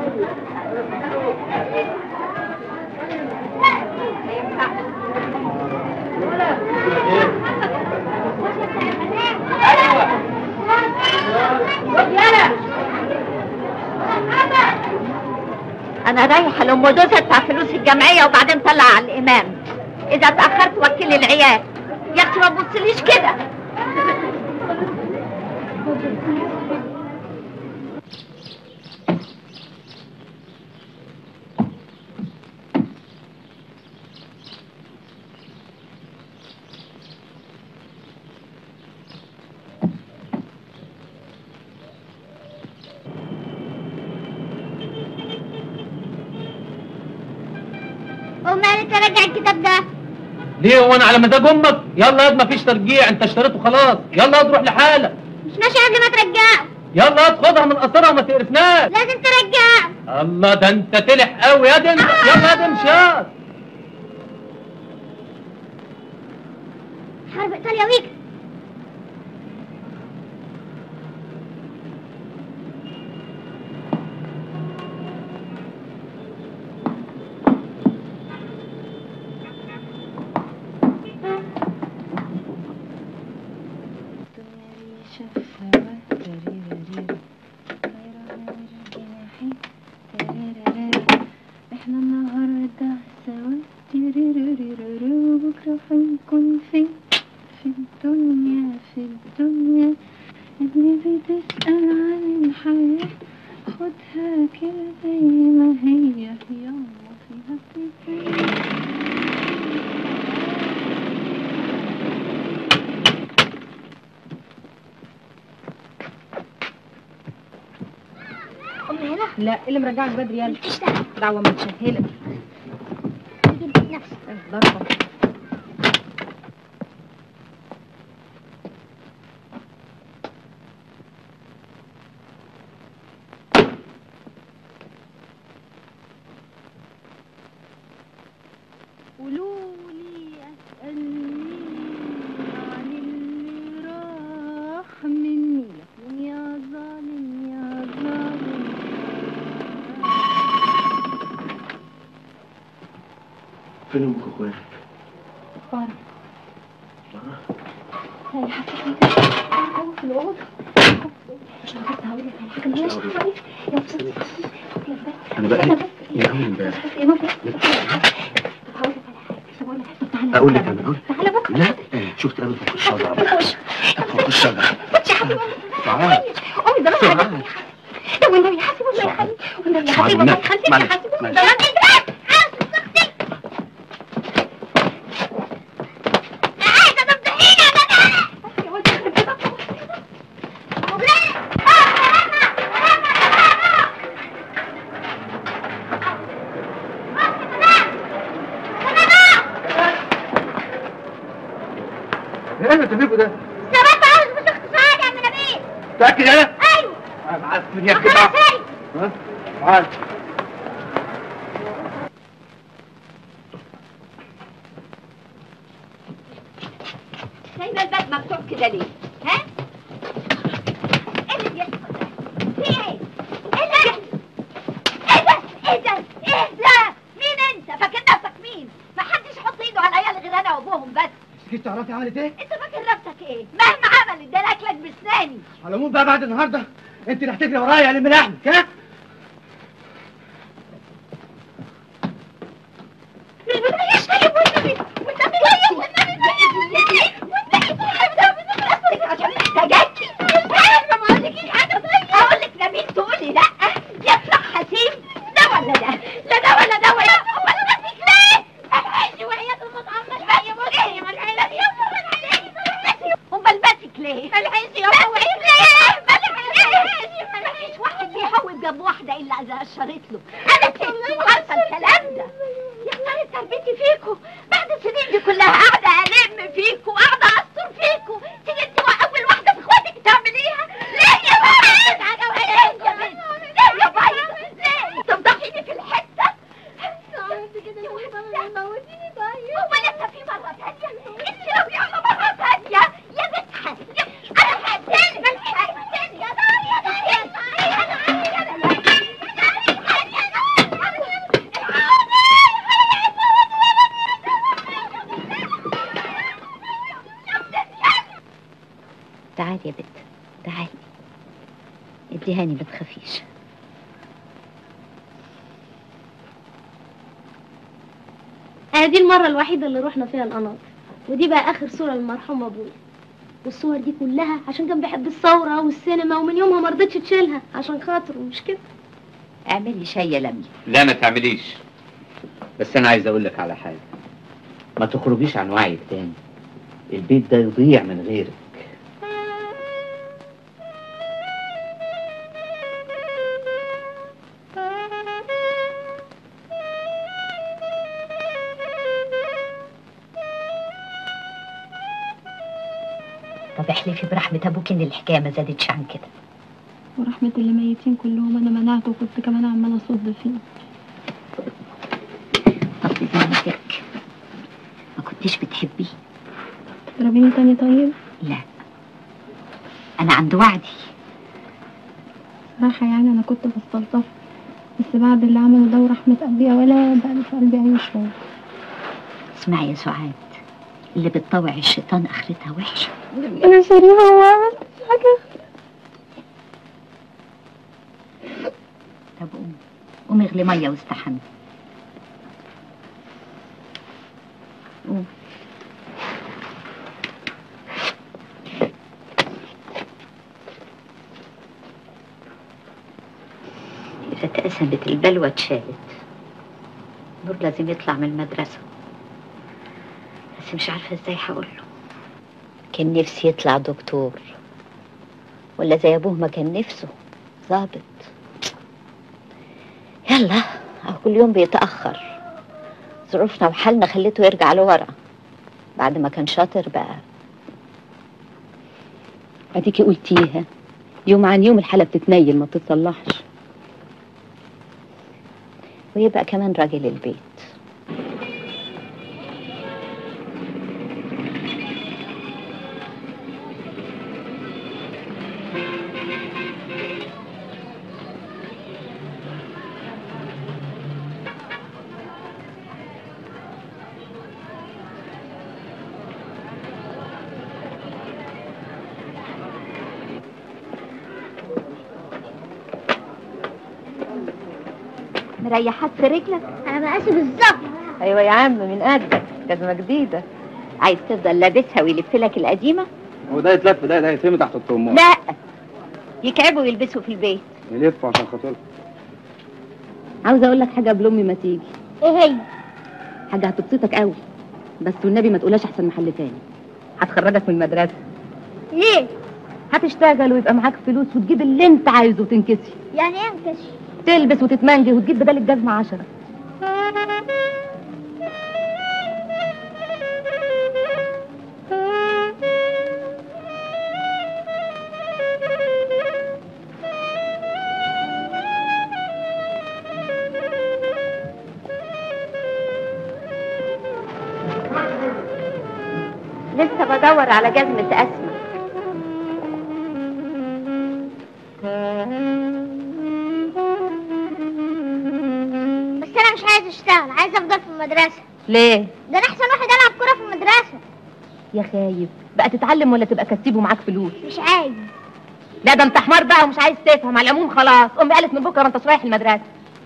انا رايحه لام دوسه بتاع فلوس الجمعيه وبعدين طلع على الامام. اذا اتاخرت وكل العيال. يا اختي ما تبصليش كده. امال ترجع الكتاب ده؟ ليه هو انا على مزاج امك؟ يلا ياض مفيش ترجيع، انت اشتريته خلاص، يلا ياض روح لحالك. مش ماشي قبل ما ترجعه. يلا ياض خدها من قصرها وما تقرفناش. لازم ترجعه. الله ده انت تلح قوي يا دنت. آه. يلا ياض امشي ياض. حرب ايطاليا ويك. احنا النهارده سوا بكره هنكون فين في الدنيا في الدنيا اللي بتسأل عن الحياة خدها كده زي ما هي يلا فيها بتسأل. امي هنا؟ لا، اللي مرجعك بدري يلا. دعوه متشهله. نفسي ضربه. قولولي اسألني عن اللي راح مني لكن يا ظالم يا ظالم. فين امك واخواتك؟ بره. بره؟ هي حسيت كده جوه في الأوضة. مش عارفة هقول لك على حاجة مالهاش دعوة. يا بصي انا بقى من اول امبارح اقول لك انا اقول تعالى بكره. لا شفت قبل فوق الشجره فوق الشجره خش يا حبيبي. تعال قومي ده انا حبيبي. ده والنبي حاسب الله يخليك. والنبي يا حبيبي الله يخليك يا حبيبي. ده راجل ايه اللي بتعمله ده؟ ثبت عاوز مش اختصار يا عم نبيل. متأكد انا؟ ايوه. انا معفن يا كده. ها؟ تعال. سايبه الباب مفتوح كده ليه؟ ها؟ ايه اللي بيحصل ده؟ في ايه؟ ايه اللي بيحصل؟ ايه ده؟ ايه ده؟ ايه ده؟ مين انت؟ فاكر نفسك مين؟ محدش يحط ايده على العيال غير انا وابوهم بس. كنت تعرفي عملت ايه؟ انت فاكر نفسك ايه؟ مهما عملت ده الاكلك بسناني. على العموم بقى بعد النهارده انت اللي هتجري ورايا يا لم لحمك ها؟ انا قاعده الم فيكوا وقاعده اعصر فيكوا، تيجي انت اول واحده في اخواتك تعمليها؟ ليه يا بايظ؟ ليه يا بنت؟ ليه يا بايظ؟ ليه تفضحيني في الحته؟ هو لسه في مره ثانيه؟ انت لو يلا مره ثانيه يا بنت حسن انا هقتلك هقتلك يا دار يا دار يا دار يا دار يا دار. تعالي يا بت، تعالي اديهاني، ما تخافيش. انا دي المره الوحيده اللي رحنا فيها القناطر، ودي بقى اخر صوره للمرحوم ابويا، والصور دي كلها عشان كان بيحب الثوره والسينما، ومن يومها ما رضيتش تشيلها عشان خاطره، مش كده؟ اعملي شاي يا لمي. لا ما تعمليش، بس انا عايز اقول لك على حاجه، ما تخرجيش عن وعيك تاني، البيت ده يضيع من غيرك. طب احلفي برحمة ابوك ان الحكاية ما زادتش عن كده. ورحمة اللي ميتين كلهم انا منعته، وكنت كمان عمالة اصد فيه. طب بذمتك ما كنتش بتحبيه؟ تضربيني تاني طيب؟ لا انا عند وعدي. صراحة يعني انا كنت بستلطف، بس بعد اللي عمله ده ورحمة قلبي يا ولا بقى في قلبي اي شوية. اسمعي يا سعاد، اللي بتطوع الشيطان اخرتها وحشة. انا شريفة وما عملتش حاجة. طب قومي قومي اغلي مية واستحمي. قومي. إذا اتقسمت البلوى اتشالت، نور لازم يطلع من المدرسة، بس مش عارفة ازاي هقوله. كان نفسي يطلع دكتور، ولا زي ابوه ما كان نفسه ظابط. يلا اهو كل يوم بيتأخر، ظروفنا وحالنا خليته يرجع لورا بعد ما كان شاطر بقى. اديكي قلتيها، يوم عن يوم الحالة بتتنيل ما بتتصلحش. ويبقى كمان راجل البيت. مريحات في رجلك؟ انا مقاسي بالظبط. ايوه يا عم من قدك، جزمه جديده. عايز تفضل لابسها ويلف لك القديمه؟ هو ده يتلف، ده ده يترمي تحت الطماط. لا يكعبوا ويلبسوا في البيت. يلفوا عشان خاطركم. عاوزه اقول لك حاجه قبل امي ما تيجي. ايه هي؟ حاجه هتبسطك قوي، بس والنبي ما تقولهاش احسن محل تاني. هتخرجك من المدرسه. ايه؟ هتشتغل ويبقى معاك فلوس وتجيب اللي انت عايزه وتنكسي. يعني ايه انكشف؟ تلبس وتتمنجه وتجيب بدل الجزمه عشرة. لسه بدور على جزمة أسمى. بس انا مش عايز اشتغل، عايز افضل في المدرسة. ليه؟ ده انا احسن واحد العب كرة في المدرسة. يا خايب بقى تتعلم ولا تبقى كسيب ومعاك فلوس؟ مش عايز. لا ده انت حمار بقى ومش عايز تفهم. على العموم خلاص، امي قالت من بكره ما انتش رايح المدرسه.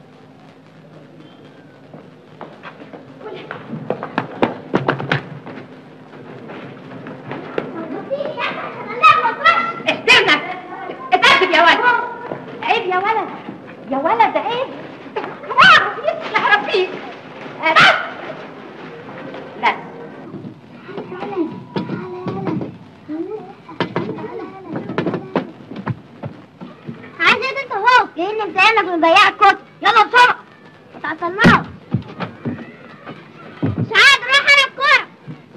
احترمك، اتأدب يا ولد. عيب يا ولد، يا ولد عيب. خلاص يصلح رفيق. لا عايز ايه انت اهو؟ جايين نمتحنك ونضيع الكتب. يلا بسرعة ما تعطلناش. سعاد روح انا الكورة.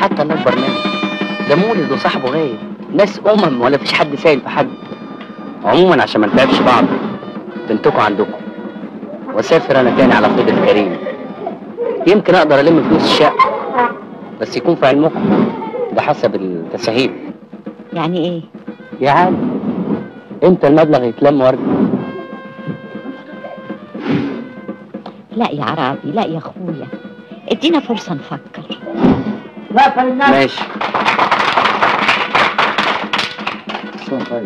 حتى اللي اكبر مني ده مولد وصاحبه غايب، ناس امم ولا فيش حد سائل في حد. عموما عشان ما نتعبش بعض، بنتكم عندكم واسافر انا تاني على خيط الكريم. يمكن اقدر الم فلوس الشقه، بس يكون في علمكم ده حسب التسهيل. يعني ايه؟ يعني امتى المبلغ يتلم وارجع؟ لا يا عربي، لا يا اخويا، ادينا فرصه نفكر. لا فلناش. ماشي. طيب.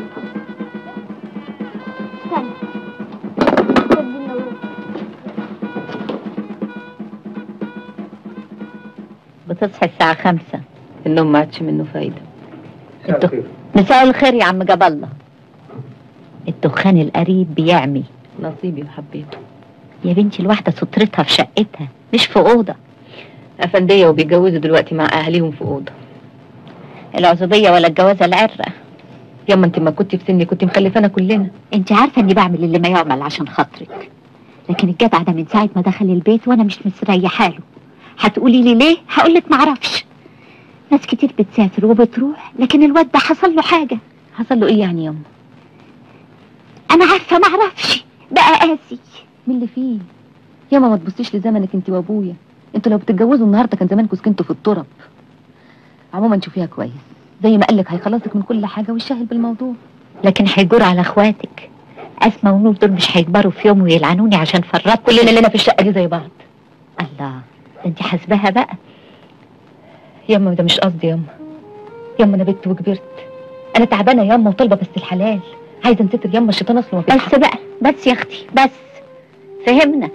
بتصحي الساعة خمسة، النوم ما عادش منه فايدة. مساء الخير يا عم جاب الله. الدخان القريب بيعمي. نصيبي وحبيته. يا بنتي الواحدة سترتها في شقتها مش في أوضة. أفندية وبيتجوزوا دلوقتي مع أهاليهم في أوضة. العزوبية ولا الجوازة العرة؟ ياما انت ما كنت في سني كنت مخلفانا كلنا. انت عارفة اني بعمل اللي ما يعمل عشان خاطرك، لكن الجدع ده من ساعة ما دخل البيت وانا مش مستريحة له. هتقولي لي ليه؟ هقولك معرفش. ناس كتير بتسافر وبتروح، لكن الواد ده حصل له حاجة. حصل له ايه يعني ياما؟ انا عارفة معرفش، بقى قاسي. مين اللي فيه؟ ياما ما تبصيش لزمنك انت وابويا، انتوا لو بتتجوزوا النهارده كان زمانكم سكنتوا في التراب. عموما شوفيها كويس، زي ما قالك هيخلصك من كل حاجة ويشهل بالموضوع. لكن هيجور على اخواتك، اسمى ونور دول مش هيكبروا في يوم ويلعنوني عشان فرطت. كلنا اللي في الشقة دي زي بعض. الله، ده انت حاسباها بقى. ياما ده مش قصدي ياما. ياما انا بنت وكبرت، انا تعبانه ياما وطالبه بس الحلال، عايزه نستر ياما الشيطان اصله. بس بقى بس يا اختي بس، فهمنا.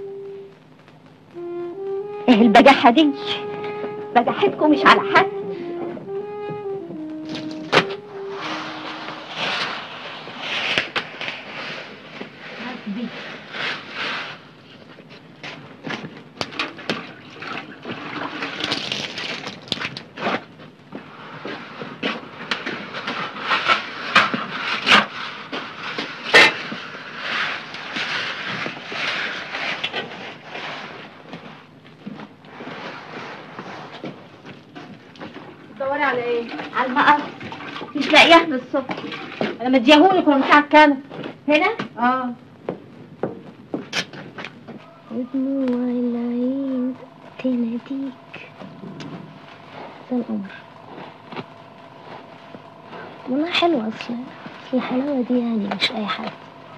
ايه البجاحه دي؟ بجاحتكم مش على حد. بتدوري على ايه؟ على المقص، مش لاقياه من الصبح. انا مديهولك وانا مش عارفه كام. هنا؟ اه. ودموع العين تناديك زي القمر. والله حلوة أصلا، أصل الحلاوة دي يعني مش أي حد.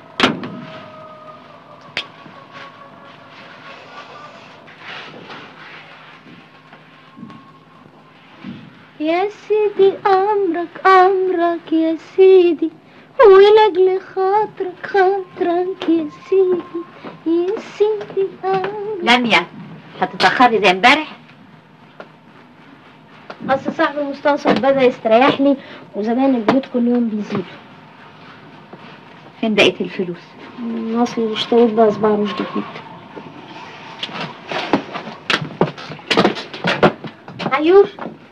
يا سيدي أمرك أمرك يا سيدي، ولأجل خاطرك خاطرك يا سيدي يا سيدي أمرك. لميا، هتتأخري زي امبارح؟ أصل صاحب المستوصف بدأ يستريح لي وزبائن البيوت كل يوم بيزيدوا. فين بقية الفلوس؟ أصلي اشتريت بقى صباع روج جديد. عيوش،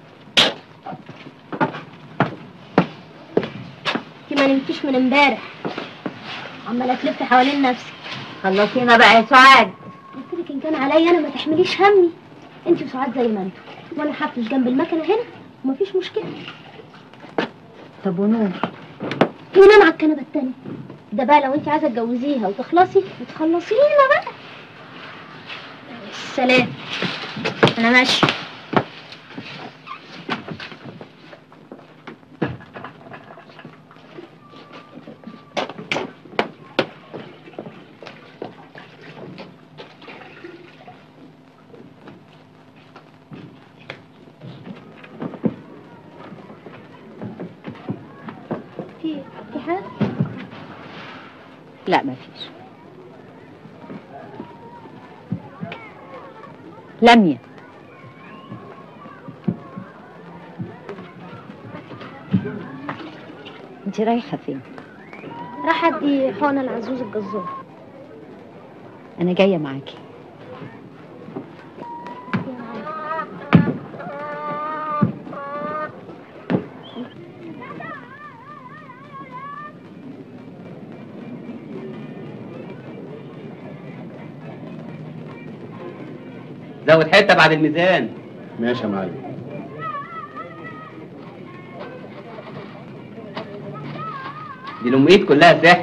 انتي ما نمتيش من امبارح، عمالة تلفي حوالين نفسك. خلصينا بقى يا سعاد. قلت لك ان كان عليا انا ما تحمليش همي، انتي وسعاد زي ما انتوا، وانا حافظ جنب المكنه هنا ومفيش مشكله. طب ونور؟ ونام على الكنبه التانيه. ده بقى لو انتي عايزه تجوزيها وتخلصي وتخلصينا بقى. سلام، انا ماشي. لا مفيش. لميا، انت رايحة فين؟ راح ادي حقنة العزوز الجزار. انا جاية معاكي. زود حته بعد الميزان. ماشي يا معلم. دي الأميت كلها سحر،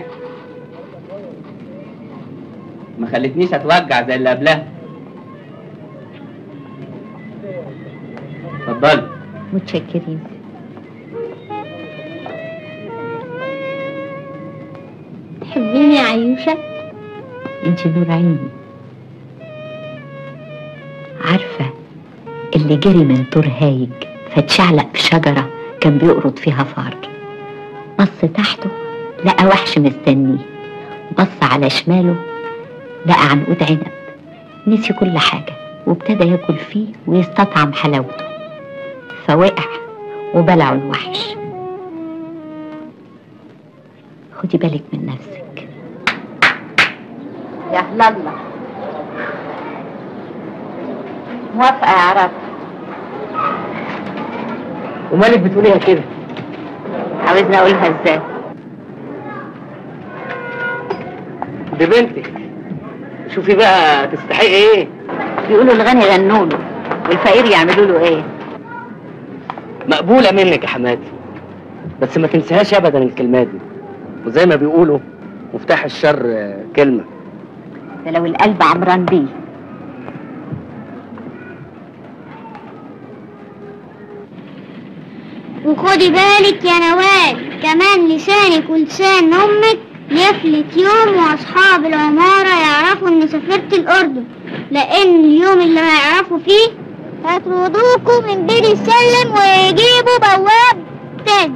ما خلتنيش اتوجع زي اللي قبلها. اتفضلي. متشكرين. تحبيني يا عيوشة؟ انت نور عيني. عارفة اللي جري من طور هايج فاتشعلق في شجرة كان بيقرض فيها فار، بص تحته لقى وحش مستنيه، بص على شماله لقى عنقود عنب، نسي كل حاجة وابتدى ياكل فيه ويستطعم حلاوته، فوقع وبلعه الوحش. خدي بالك من نفسك. يا هلا الله. موافقة يا عرب. ومالك بتقوليها كده؟ عاوزني اقولها ازاي؟ دي بنتك، شوفي بقى تستحقي ايه. بيقولوا الغني غنوله والفقير يعملوا له ايه؟ مقبولة منك يا حماتي، بس ما تنساهاش ابدا الكلمة دي، وزي ما بيقولوا مفتاح الشر كلمة. ده لو القلب عمران بيه. وخدي بالك يا نوال كمان لسانك ولسان امك يفلت يوم واصحاب العمارة يعرفوا ان سافرت الاردن، لان اليوم اللي هيعرفوا فيه هيطردوكوا من بير السلم ويجيبوا بواب تاني.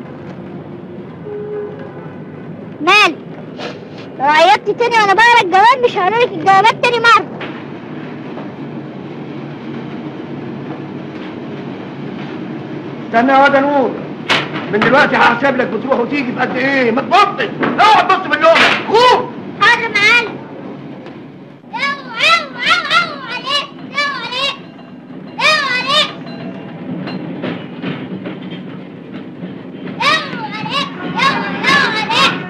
مالك؟ لو عيطتي تاني وانا بقرا الجواب مش هقرالك الجوابات تاني مرة. استنى يا واد نور، من دلوقتي هحسب لك بتروح وتيجي بقد ايه، ما تبطش، اوعى تبص من لومك، خوف. حاضر معلم. اوعى اوعى اوعى عليك، اوعى عليك، اوعى عليك، اوعى عليك، اوعى اوعى عليك.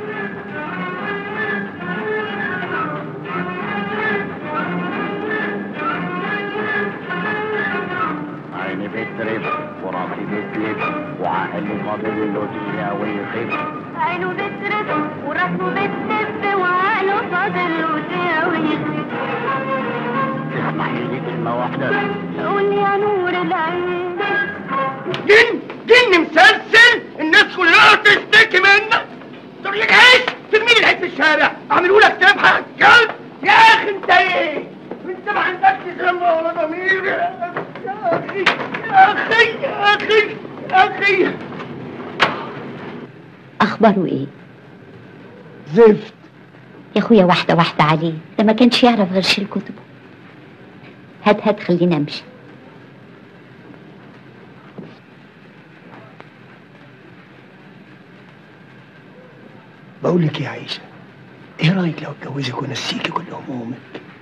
عيني بترف وراسي بتلف وعقلي فاضل له دقيقة ويخف. عينه بترف وراسه بتلف وعقله فاضل له دقيقة ويخف. تسمحي لي كلمة واحدة؟ قول يا نور العين. جن جن مسلسل، الناس كلها تشتكي منك. تقول لك عيش ترميني العيش في الشارع، اعملوا لك سبحة كلب. يا اخي انت ايه؟ انت ما عندكش ذمة ولا ضمير يا اخي يا اخي يا اخي يا اخي. اخباره ايه؟ زفت يا اخويا، واحدة واحدة عليه، ده ما كانش يعرف غير شيل كتبه. هات هات خلينا امشي. بقول لك يا عيشة، ايه رايك لو اتجوزك ونسيكي كل همومك؟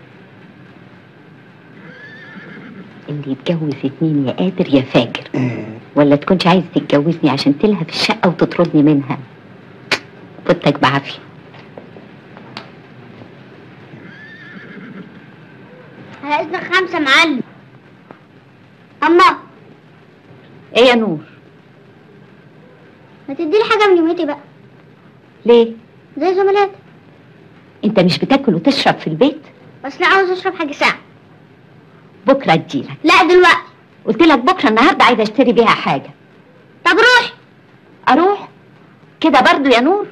اللي يتجوز اتنين يا قادر يا فاجر. ولا تكونش عايز تتجوزني عشان تلهى في الشقة وتطردني منها. فوتك بعافية. على اذنك خمسة معلم. اما ايه يا نور؟ ما تديلي حاجة من يوميتي بقى. ليه؟ زي زملاتك. انت مش بتاكل وتشرب في البيت؟ بس لا، عاوز اشرب حاجة ساعة. بكرة اديلك. لا دلوقتي. قلت لك بكرة، النهاردة عايزة اشتري بيها حاجة. طب روح. اروح؟ كده برضو يا نور؟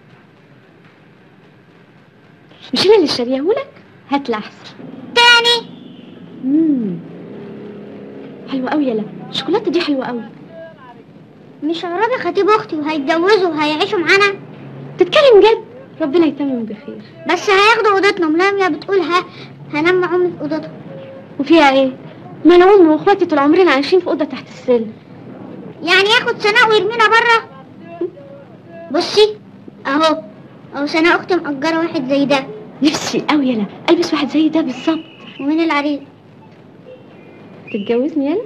مش انا اللي شاريهولك؟ هات لحظة تاني. امم حلوة قوي يلا، الشوكولاتة دي حلوة قوي. مش عرابي خطيب اختي وهيتجوزوا وهيعيشوا معانا؟ تتكلم جد؟ ربنا يتمم بخير. بس هياخدوا اوضتنا، ملامية بتقول ها هنام مع امي في اوضتها. وفيها ايه؟ ما انا امي واخواتي طول عمرنا عايشين في اوضه تحت السلم. يعني ياخد سناء ويرمينا بره؟ بصي اهو اهو سناء اختي مأجرة واحد زي ده. نفسي قوي يلا البس واحد زي ده بالظبط. ومين العريس؟ تتجوزني يلا؟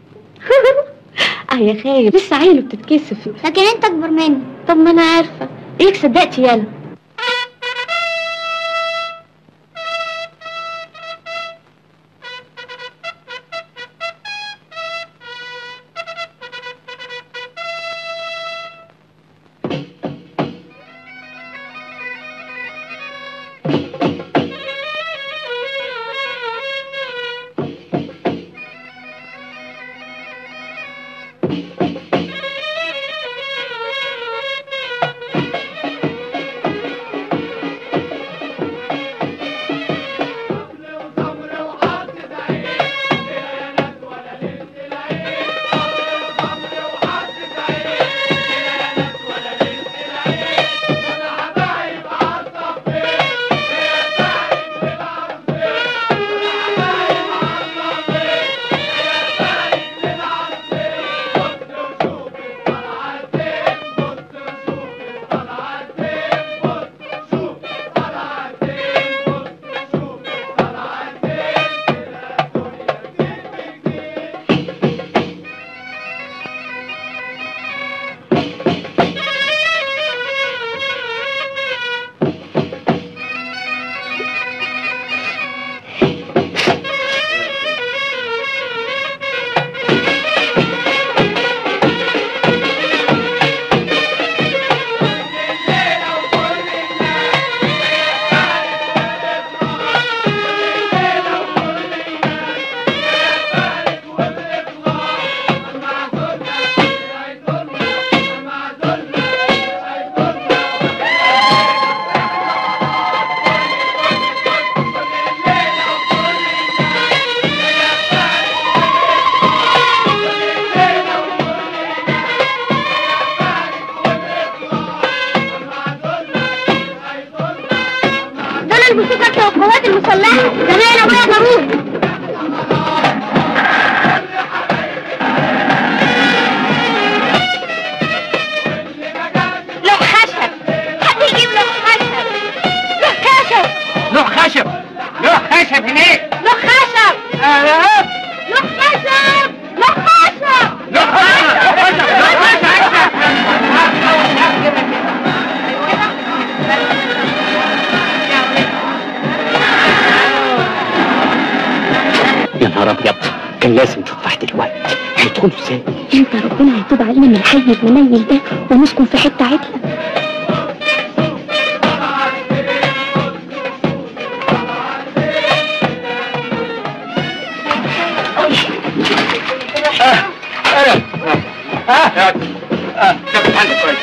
اه يا خايف، لسه عيله بتتكسف. لكن انت اكبر مني. طب ما انا عارفه. ايه صدقتي يلا؟ مسلحة زمان ابويا ضروري. لوح خشب، حد يجيب لوح خشب. لوح خشب لوح خشب لوح خشب هناك. لوح خشب اه لوح خشب لوح خشب لوح يا نهار ابيض، كان لازم تفاح دلوقتي. هيدخلوا ازاي؟ انت ربنا هيتوب علينا من الحي المنيل ده ونسكن في حته عدله. انا اه اه شوف حالك كويس.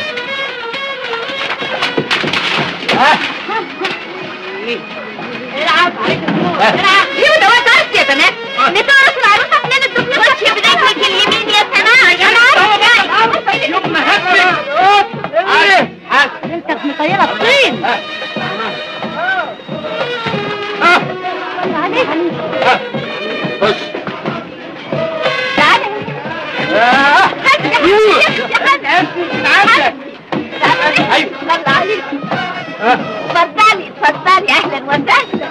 اه العب عليك النور العب. جيبوا دوات عرس يا بنات. نتعرف العروسه فلان الدكتور ماشيه بدايه اليمين يا سماع. يا نهار يوم ما هبك ايه انت مطيره الطين. بص تعالى ايوه الله عليك. اتفضلي اتفضلي اهلا وسهلا.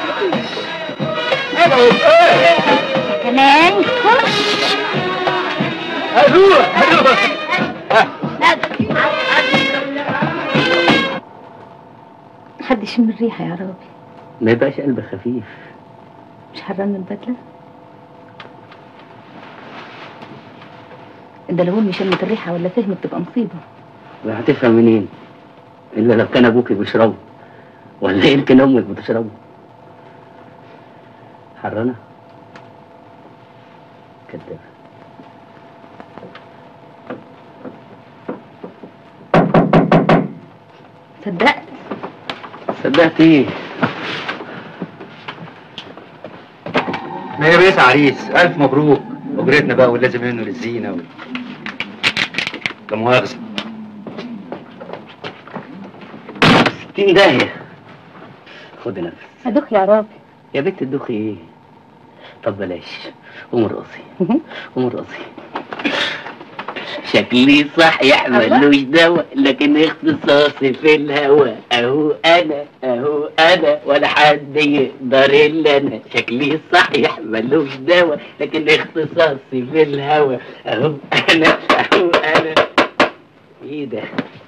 كمان خش. هروح هروح. حد يشم الريحة يا رابي. ما يبقاش قلب خفيف. مش حران من البدلة؟ ده لو امي شمت الريحة ولا فهمت تبقى مصيبة. وهتفهم منين؟ الا لو كان ابوك بيشربه ولا يمكن امك بتشربه. حرانة كدابة. صدقت؟ صدقت ايه؟ ما يا بيس عريس، الف مبروك. اجرتنا بقى واللازم منه للزينه و... لا مؤاخذه. ستين داهية. خد نفس. هدوخ يا رابي. يا بنت تدوخي ايه؟ طب بلاش. قوم ارقصي. قوم ارقصي. شكلي صحيح ملوش دواء لكن اختصاصي في الهوى. اهو انا اهو انا ولا حد يقدر الا انا. شكلي صحيح ملوش دواء لكن اختصاصي في الهوى. اهو انا اهو انا. ايه ده؟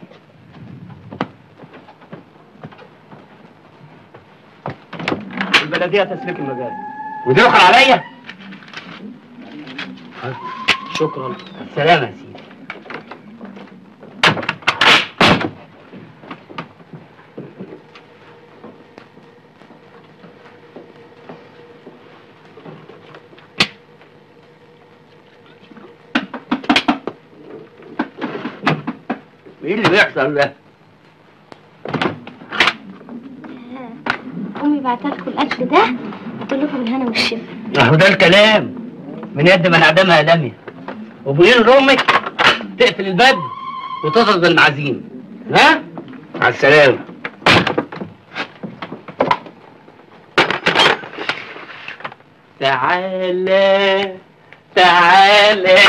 البلدية تسلك المجال ودخل عليا. شكرا. السلامة يا سيدي. ايه اللي بيحصل ده؟ امي بعتلكوا الاكل ده قلت لكم بالهنا والشفا. اهو ده الكلام من يد من اعدمها لميا. وبيقول لامك تقفل الباب وتصل بالمعازيم. ها؟ على السلامة. تعالى تعالى.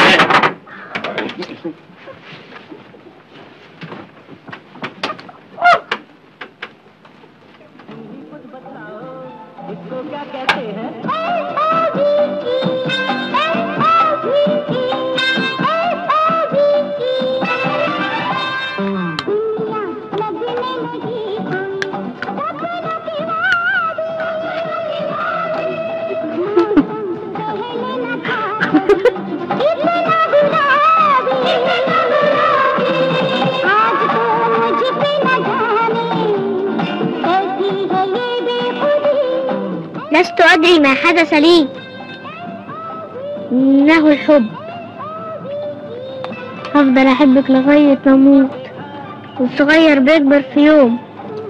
لست أدري ما حدث لي، إنه الحب. هفضل أحبك لغاية ما أموت، والصغير بيكبر في يوم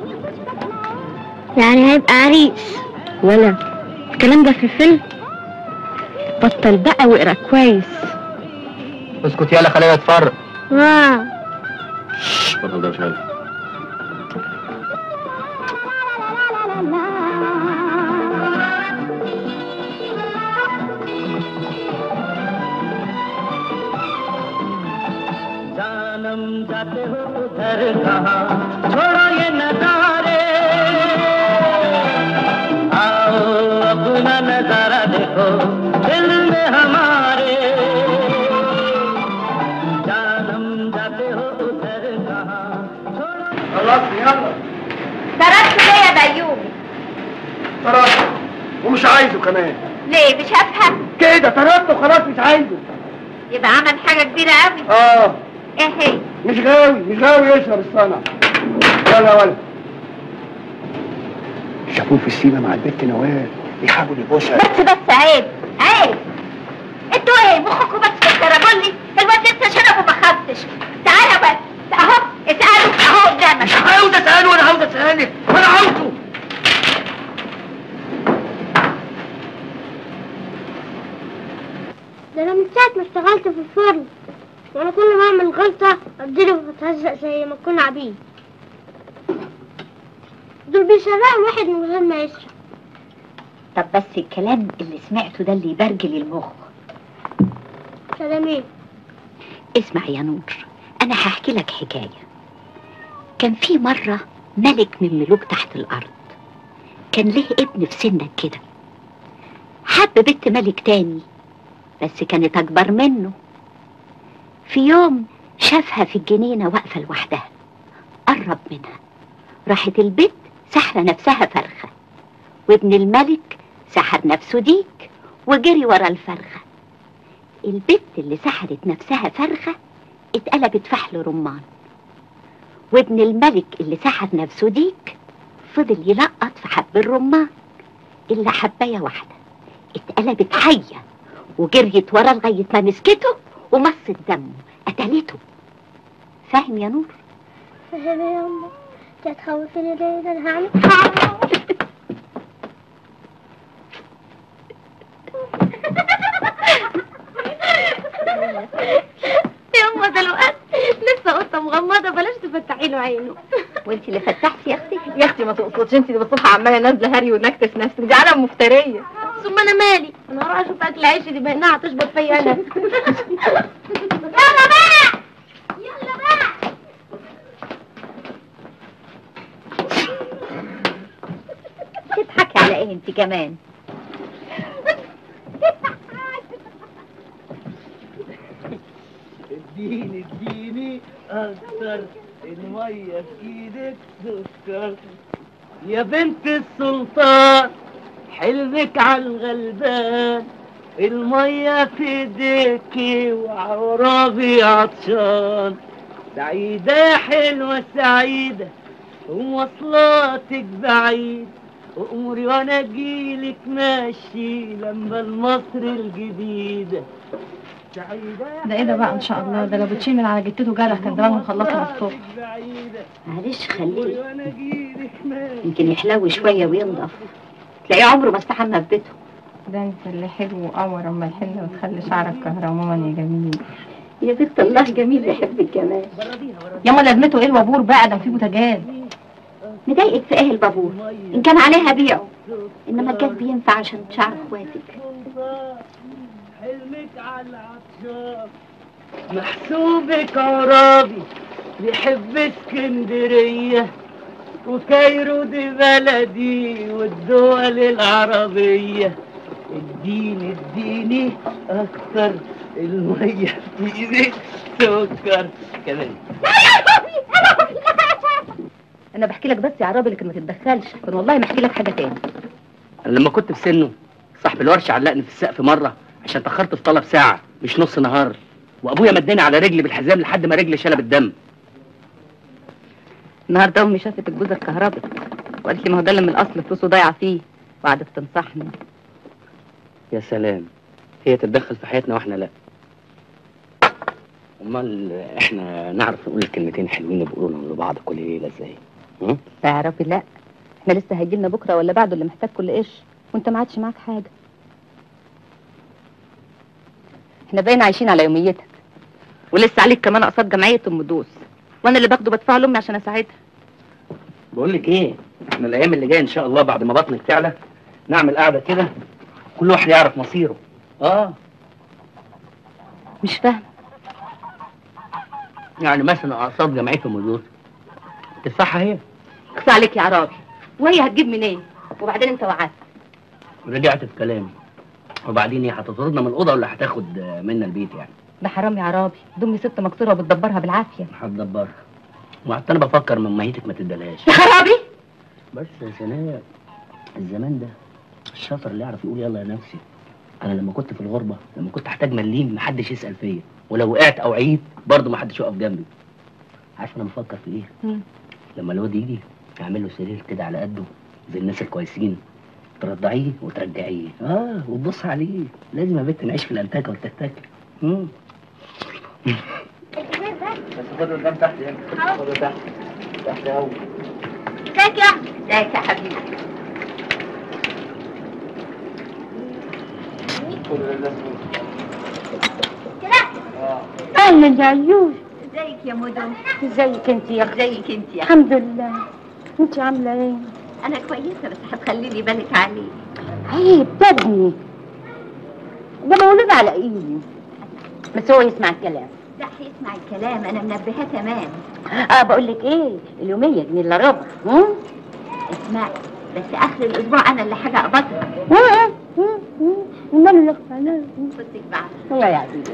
يعني هيبقى عريس. ولا الكلام ده في الفيلم؟ بطل بقى واقرا كويس. اسكت يالا خلينا نتفرج. واو بطل ده مش حلو. जानम जाते हो उधर कहाँ छोड़ो ये नजारे आओ अपना नजारा देखो दिल में हमारे जानम जाते हो उधर कहाँ خلاص يلا درست ليه يا بيومي؟ طردته ومش عايزه كمان. ليه مش هفهم؟ كده طردته خلاص مش عايزه. يبقى عمل حاجة كبيرة قوي. اه ايه هي؟ مش غاوي مش غاوي يشرب الصنع. ولا ولا شافوه في السيما مع البت نوال بيحاول يبوسها. بس بس عيب عيب. انتوا ايه مخكم بس في الكرابولي؟ الواد لسه شرب وما خدتش. تعالى بس اهو اسأله اهو قدامك. مش عاوز اسأله وانا عاوز اسألك وانا عاوزه. ده انا من ساعة ما اشتغلت في الفرن وانا كل ما اعمل غلطة اتضرب واتهزق زي ما اكون عبيد. دول بيسرقوا الواحد من غير ما يسرق. طب بس الكلام اللي سمعته ده اللي يبرجل المخ. كلام ايه؟ اسمع يا نور، انا هحكي لك حكاية. كان في مرة ملك من ملوك تحت الارض، كان له ابن في سنك كده، حب بنت ملك تاني بس كانت اكبر منه. في يوم شافها في الجنينة واقفة لوحدها، قرب منها، راحت البنت سحرة نفسها فرخة، وابن الملك سحر نفسه ديك وجري ورا الفرخة. البنت اللي سحرت نفسها فرخة اتقلبت فحل رمان، وابن الملك اللي سحر نفسه ديك فضل يلقط في حب الرمان إلا حباية واحدة اتقلبت حية وجريت ورا لغاية ما مسكته ومصت دمه قتلته. فاهم يا نور؟ فاهم يا أمه. انت هتخوفيني ليه؟ ده انا هعمل يا أمه دلوقتي لسه قطة مغمضة، بلاش تفتحي له عينه. وانت اللي فتحتي يا اختي؟ يا اختي ما تقصدش، انت اللي بالصبح عماله نازله هري ونكتس نفسك، دي عالم مفتريه. ثم انا مالي، انا هروح اشوف اكل عيشي دي بانها هتشبط فيا انا. يلا بقى يلا بقى. تضحكي على ايه انت كمان؟ اديني اديني اكتر المية في ايدك سكر يا بنت السلطان، حلمك على الغلبان، المية في ايديكي وعرابي عطشان، سعيدة يا حلوة سعيدة ومواصلاتك بعيد، وامري وانا اجيلك ماشي لما المصر الجديدة. ده ايه ده بقى ان شاء الله؟ ده لو بتشيل من على جتته جرح كان زمان مخلصها الصبح. معلش خليه يمكن يحلو شويه وينضف، تلاقيه عمره ما استحمى في بيته. ده انت اللي حلو وقمر اما يحل وتخلي شعرك كهرماما يا جميل. يا بنت الله جميل يحب الجمال. ياما لازمته ايه البابور بقى؟ ده في بوتاجاز. مضايقك في ايه البابور؟ ان كان عليها بيعه، انما الجاز بينفع عشان شعر اخواتك. حلمك على العطشان، محسوبك عرابي بيحب اسكندرية، وكايرو دي بلدي والدول العربية. اديني اديني اكتر المية في ايدك سكر كمان. انا بحكي لك بس يا عرابي لكن ما تتدخلش، كان والله ما احكي لك حاجه تاني. انا لما كنت في سنه صاحب الورشه علقني في السقف مره عشان تاخرت في طلب ساعه مش نص نهار، وابويا مداني على رجلي بالحزام لحد ما رجلي شلب الدم. النهارده امي شافت الجوزه اتكهربت وقالت لي ما هو ده اللي من الاصل فلوسه ضايعه فيه، وقعدت تنصحني. يا سلام، هي تتدخل في حياتنا واحنا لا. امال احنا نعرف نقول الكلمتين حلوين بقولهم لبعض كل ليله ازاي؟ لا يا عربي لا، احنا لسه هيجيلنا بكره ولا بعده اللي محتاج كل قرش وانت ما عادش معاك حاجه. احنا بقينا عايشين على يوميتك، ولسه عليك كمان اقساط جمعيه ام دوس، وانا اللي باخده بدفعه لامي عشان اساعدها. بقول لك ايه، احنا الايام اللي جايه ان شاء الله بعد ما بطنك تعلى نعمل قعده كده كل واحد يعرف مصيره. اه مش فاهم. يعني مثلا اقساط جمعيه المدير تدفعها هي. اخص عليك يا عرابي، وهي هتجيب منين؟ وبعدين انت وعدت. رجعت في كلامي. وبعدين ايه، هتطردنا من الاوضه ولا هتاخد منا البيت يعني؟ ده حرام يا عرابي، دمي ست مكسوره وبتدبرها بالعافيه. هتدبرها. وحتى انا بفكر من مهيتك ما تدلهاش. يا خرابي. بس يا سناء، الزمان ده الشاطر اللي يعرف يقول يلا يا نفسي. انا لما كنت في الغربه، لما كنت احتاج مليم محدش يسال فيا، ولو وقعت او عييت برضه محدش يقف جنبي. عارف انا بفكر في ايه؟ مم. لما الواد يجي اعمل له سرير كده على قده زي الناس الكويسين، ترضعيه وترجعيه، اه وتبص عليه. لازم يا بنت نعيش في الانتاكه والتكتاكه. امم بس خد قدام تحت هنا. خد تحت. تحت قوي. ازيك يا احمد؟ ازيك يا حبيبي؟ اهلا يا عيوش. ازيك يا مدو؟ ازيك انت يا اختي؟ ازيك انت يا الحمد لله. انت عامله ايه؟ انا كويسه، بس هتخلي لي بالك عليه. عيب تبني، ده مولود على ايدي، بس هو يسمع الكلام. لا هيسمع الكلام، انا منبهاه كمان. اه بقول لك ايه، اليوميه جنيه الا ربع. هم؟ اسمعي، بس اخر الاسبوع انا اللي حاجه اقبضها. امال اللي اخفى خدك بعد. الله يا عزيزي.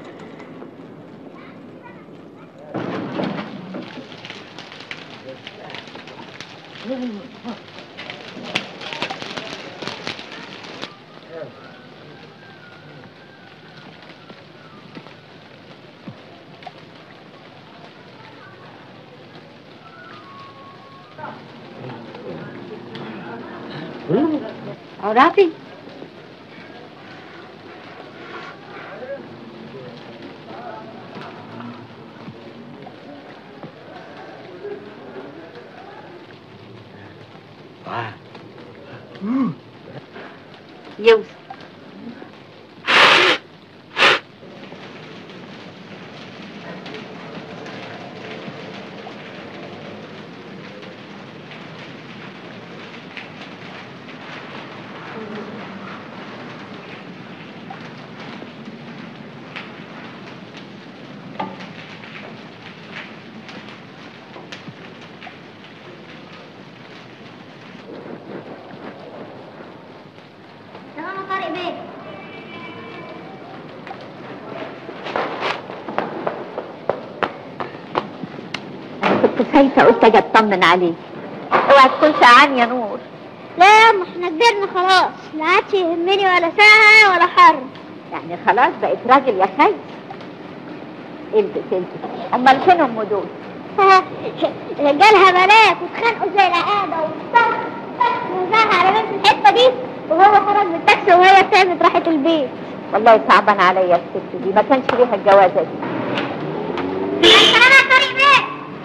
عرافي يوسف. خايفه قلت اجي اطمن عليك. اوعى تكون ساعان يا نور. لا يا ام احنا كبرنا خلاص، لا عادش يهمني ولا ساعة ولا حر. يعني خلاص بقيت راجل يا خي. البس البس. امال فين ام دول؟ رجالها بنات واتخانقوا زي العقاده وزعها على بنت الحته دي، وهو خرج من التاكسي وهي سابت راحت البيت. والله صعبان عليا الست دي، ما كانش ليها الجوازه دي. انا طريق بيت.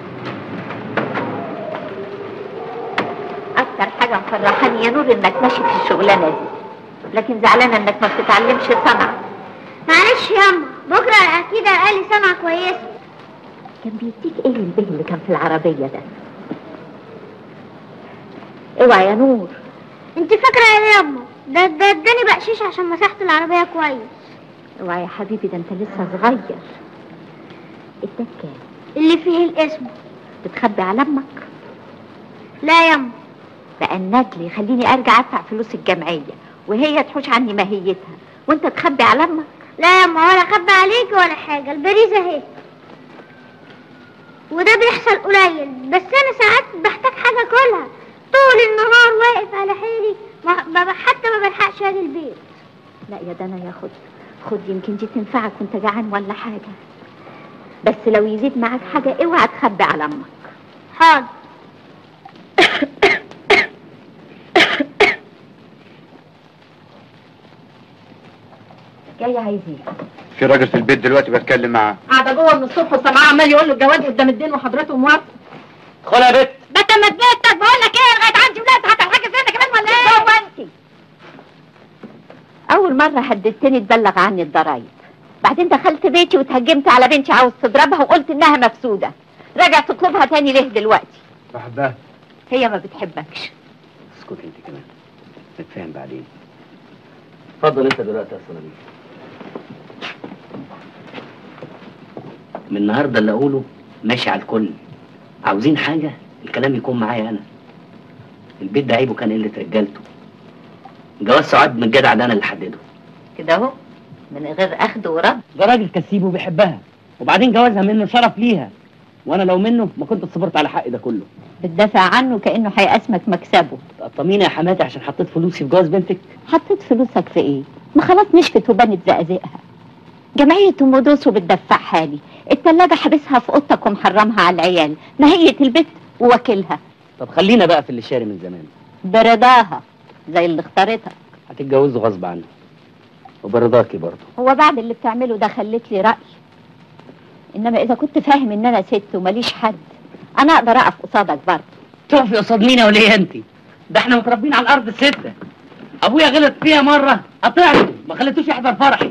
اكتر حاجه مفرحاني يا نور انك ماشي في الشغلانه دي، لكن زعلانه انك ما بتتعلمش صنعه. معلش ياما، بكره اكيد هقالي صنعه كويسه. كان بيديك ايه البيه اللي كان في العربيه ده؟ اوعى يا نور. انت فاكره ايه ياما؟ ده ده اداني بقشيش عشان مسحت العربيه كويس. اوعى يا حبيبي، ده انت لسه صغير. اداك كام؟ اللي فيه الاسم. بتخبي على امك؟ لا ياما. بقى النجل يخليني ارجع ادفع فلوس الجمعيه وهي تحوش عني ماهيتها وانت تخبي على امك؟ لا ياما، ولا اخبي عليكي ولا حاجه، البريزه اهي. وده بيحصل قليل، بس انا ساعات بحتاج حاجه اكلها، طول النهار واقف على حيلي، ما حتى ما بلحقش اجي البيت. لا يا دنا يا خد خد، يمكن دي تنفعك وانت جعان ولا حاجه، بس لو يزيد معاك حاجه اوعى تخبي على امك. حاضر. جاي عايز ايه؟ في راجل في البيت دلوقتي بتكلم معاه. قاعده جوه من الصبح وسامعاه عمال يقول له الجواز قدام الدين وحضرته موافقه. ادخلي يا بت. بتمت بيتك، بقول لك ايه، لغايه عندي ولاد هتلحقي زينا كمان ولا ايه؟ جوه انت. اول مره هددتني تبلغ عني الضرايب، بعدين دخلت بيتي وتهجمت على بنتي عاوز تضربها وقلت انها مفسوده، راجع تطلبها تاني ليه دلوقتي؟ بحبها. هي ما بتحبكش. اسكت انت كمان، نتفاهم بعدين. اتفضل انت دلوقتي يا صناديق. من النهارده اللي اقوله ماشي على الكل. عاوزين حاجه الكلام يكون معايا انا. البيت ده عيبه كان قله رجالته. جواز سعاد من الجدع ده انا اللي حدده. كده اهو من غير اخد ورد. ده راجل كسيب وبيحبها، وبعدين جوازها منه شرف ليها، وانا لو منه ما كنت صبرت على حقي ده كله. بتدافع عنه كانه هيقسمك مكسبه. تقطميني يا حماتي عشان حطيت فلوسي في جواز بنتك؟ حطيت فلوسك في ايه؟ ما خلاص نشفت وبنت زقازقها. جمعية ام دوس وبتدفعها لي، التلاجة حابسها في اوضتك ومحرمها على العيال، ماهية البيت ووكيلها. طب خلينا بقى في اللي شاري من زمان. برضاها زي اللي اختارتها. هتتجوزوا غصب عنه وبرضاكي برضه. هو بعد اللي بتعمله ده خليت لي رأي، انما اذا كنت فاهم ان انا ست وماليش حد انا اقدر اقف قصادك برضه. تقفي قصاد مين يا وليه انت؟ ده احنا متربيين على الارض السته. ابويا غلط فيها مره قطعته ما خليتوش يحضر فرحي.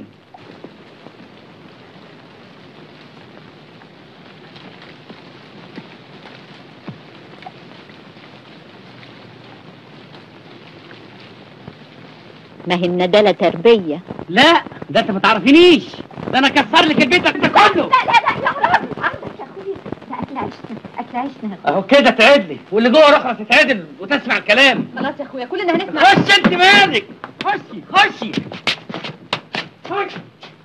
ما هي الندالة تربية. لا ده انت ما تعرفينيش، ده انا كسر لك البيت ده كله. لا لا لا يا خلاص عندك يا اخويا، ده اكل عيشنا اكل عيشنا. اهو كده تعدلي، واللي جوه رخرة تتعدل وتسمع الكلام. خلاص يا اخويا كلنا هنسمع. خش انت مالك، خشي خشي خشي.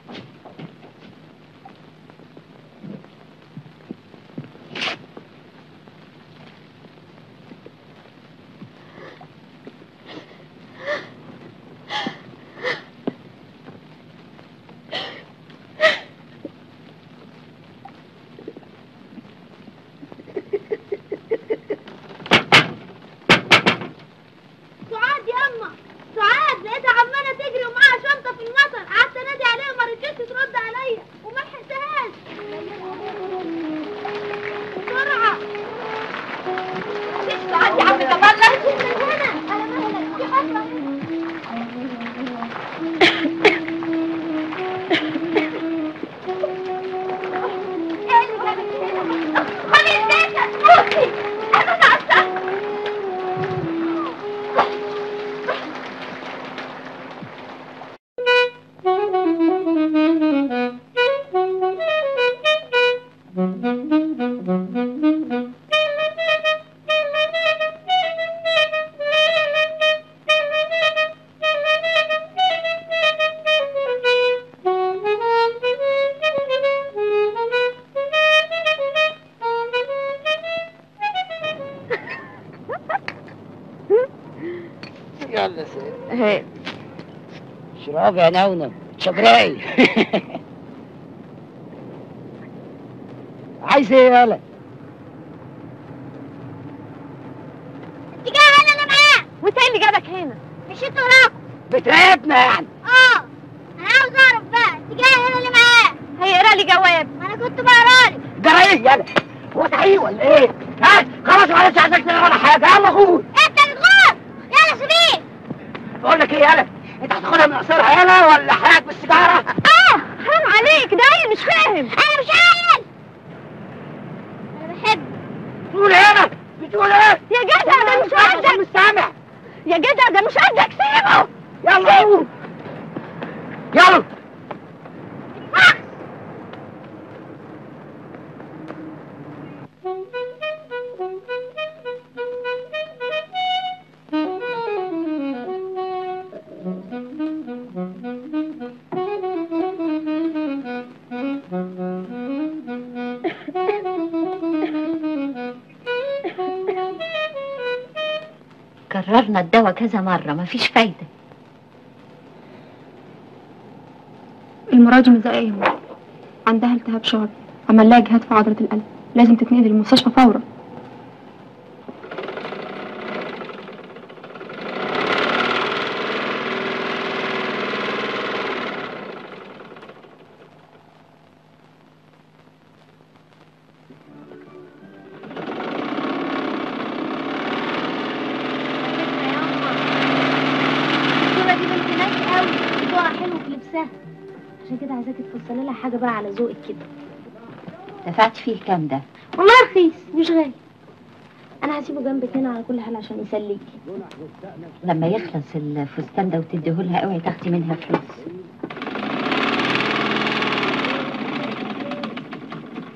يلا سيد هي شراب يا نونة شبراي. عايز ايه يالا؟ انت جاي انا اللي معاك. وانت ايه اللي جابك هنا؟ مشيت وراكم. بتراقبنا يعني؟ اه انا عاوز اعرف بقى انت جاي انا اللي معاك. هيقرا لي جواب. ما انا كنت بقرا لك. جرى ايه يالا؟ هو تعيق ولا ايه؟ ها خلاص معلش عايزك تقرا ولا حاجه. يلا غور. انت بتغور. يلا سيبيه. بقول لك ايه يالا؟ انت هتاخدها من قصرها يالا ولا حرقك بالسيجاره؟ اه حرام عليك، ده عيل مش فاهم. انا مش عيل. انا بحب. تقول ايه انا؟ بتقول ايه؟ يا جدع ده مش قدك. مش سامع. يا جدع ده مش قدك، سيبه. يلا قوم. يلا. كررنا الدواء كذا مرة مفيش فايدة. المرة دي مزقاية، عندها التهاب شعبي، عمل لها جهاد في عضلة القلب، لازم تتنقل المستشفى فورا. عشان كده عايزاكي تفصلي لها حاجه بقى على ذوقك كده. دفعت فيه كام ده؟ والله رخيص مش غالي. انا هسيبه جنبك هنا على كل حال عشان يسليكي. لما يخلص الفستان ده وتديهولها اوعي تاخدي منها فلوس.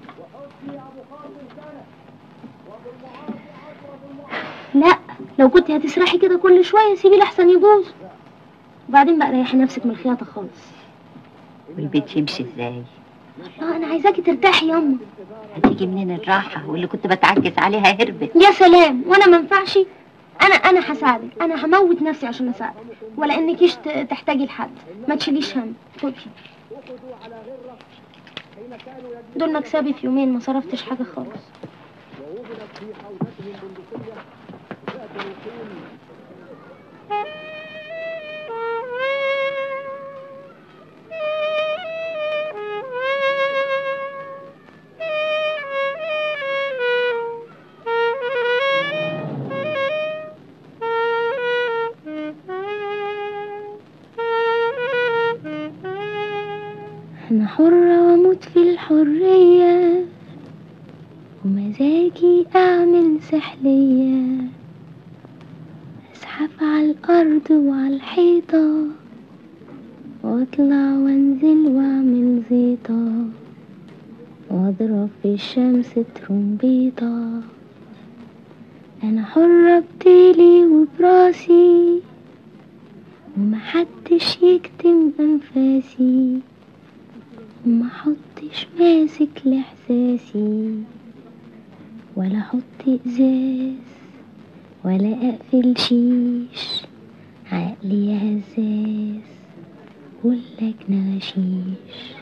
لا، لو كنت هتسرحي كده كل شويه سيبي لحسن يبوظ. وبعدين بقى ريحي نفسك من الخياطه خالص. والبيت يمشي ازاي؟ والله انا عايزاكي ترتاحي ياما. هتيجي منين الراحه واللي كنت بتعجز عليها هربت؟ يا سلام، وانا ما ينفعش؟ انا انا هساعدك، انا هموت نفسي عشان اساعدك، ولا انكيش ت- تحتاجي لحد. ما تشيليش هم. خدي دول مكسبي في يومين، ما صرفتش حاجه خالص. أنا حرة وأموت في الحرية، ومزاجي أعمل سحلية، أزحف على الأرض وعلى الحيطة، وأطلع وأنزل وأعمل زيطة، وأضرب في الشمس ترومبيطة. أنا حرة بطيلي وبراسي، ومحدش يكتم أنفاسي، وما حطش ماسك لإحساسي، ولا حط إزاز ولا أقفل شيش، عقلي يا هزاز كلك نغشيش.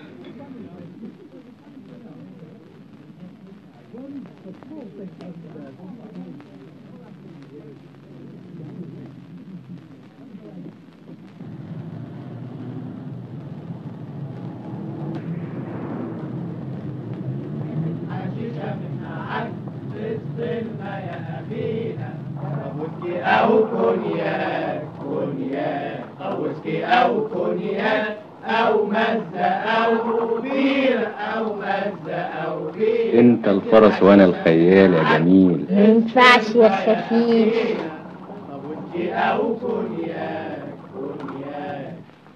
أو كونياك كونياك أو ويسكي أو كونياك أو مزة أو بيرة أو مزة أو بيرة. انت الفرس وانا الخيال يا جميل. ما ينفعش يا سفيف. ويسكي أو كونياك كونياك.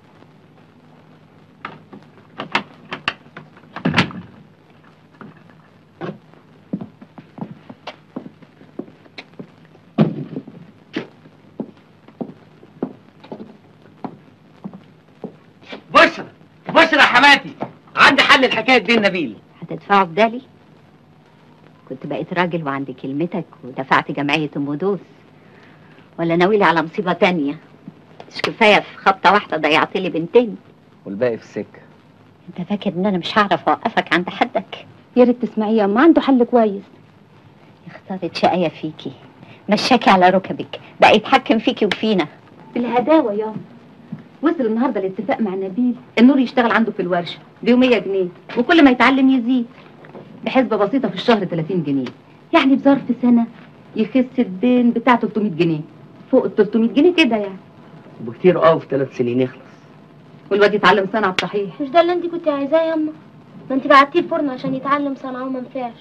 بشرى بشرى يا حماتي، عندي حل الحكايه دي النبيل. هتدفعه بدالي؟ كنت بقيت راجل وعند كلمتك ودفعت جمعية ام دوس، ولا ناويلي على مصيبة تانية؟ مش كفاية في خبطة واحدة ضيعت لي بنتين؟ والباقي في السكه. انت فاكر ان انا مش هعرف اوقفك عند حدك؟ يا ريت تسمعيه يا اما، عنده حل كويس. اختارت شقاية فيكي، مشاكي على ركبك، بقى يتحكم فيكي وفينا. الهداوة ياما. وصل النهارده الاتفاق مع نبيل النور يشتغل عنده في الورشه ب مية جنيه، وكل ما يتعلم يزيد بحسبه بسيطه في الشهر تلاتين جنيه، يعني بظرف سنه يخس الدين بتاع تلتمية جنيه، فوق ال تلتمية جنيه كده يعني. بكتير اه في ثلاث سنين يخلص. والواد يتعلم صنعه بصحيح. مش ده اللي انت كنت عايزاه يا اما؟ ما انت بعتيه الفرن عشان يتعلم صنعه وما نفعش.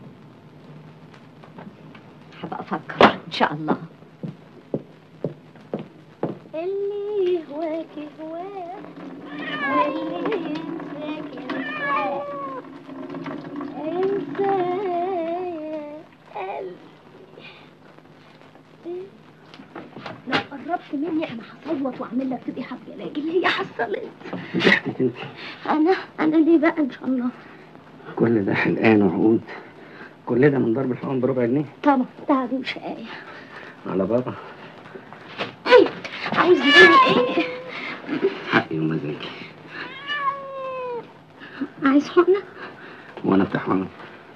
هبقى افكر ان شاء الله. اللي يهواكي هواك، واللي ينساكي ينساك، انسى يا قلبي. لو قربت مني انا هصوت واعمل لك فضيحه بجلاجل اللي هي حصلت. ضحكتك انت. انا انا ليه بقى ان شاء الله؟ كل ده حلقان وعقود، كل ده من ضرب الحقن بربع جنيه. طبعا تعب وشقايه. على بابا. ايه عاوز مني ايه؟ حقي ومزاجي. عايز حقنه؟ وانا افتح حقن؟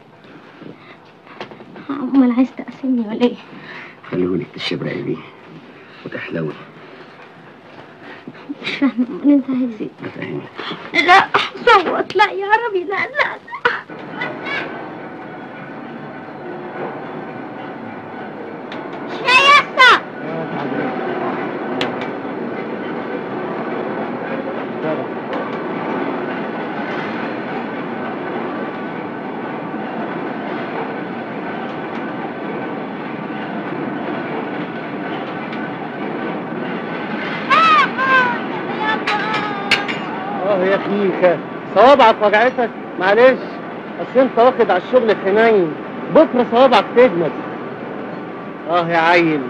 امال عايز تقسمني ولا ايه؟ خليهولك تشبرقي بيه وتحلوي. مش فاهمه، امال انت عايز ايه؟ بفهمك. لا صوت، لا يا ربي، لا لا لا. يا يسا اه يا خيخة، صوابعك وجعتك، معلش بس انت واخد على الشغل حنين، بكره صوابعك تجمد. اه يا عيل.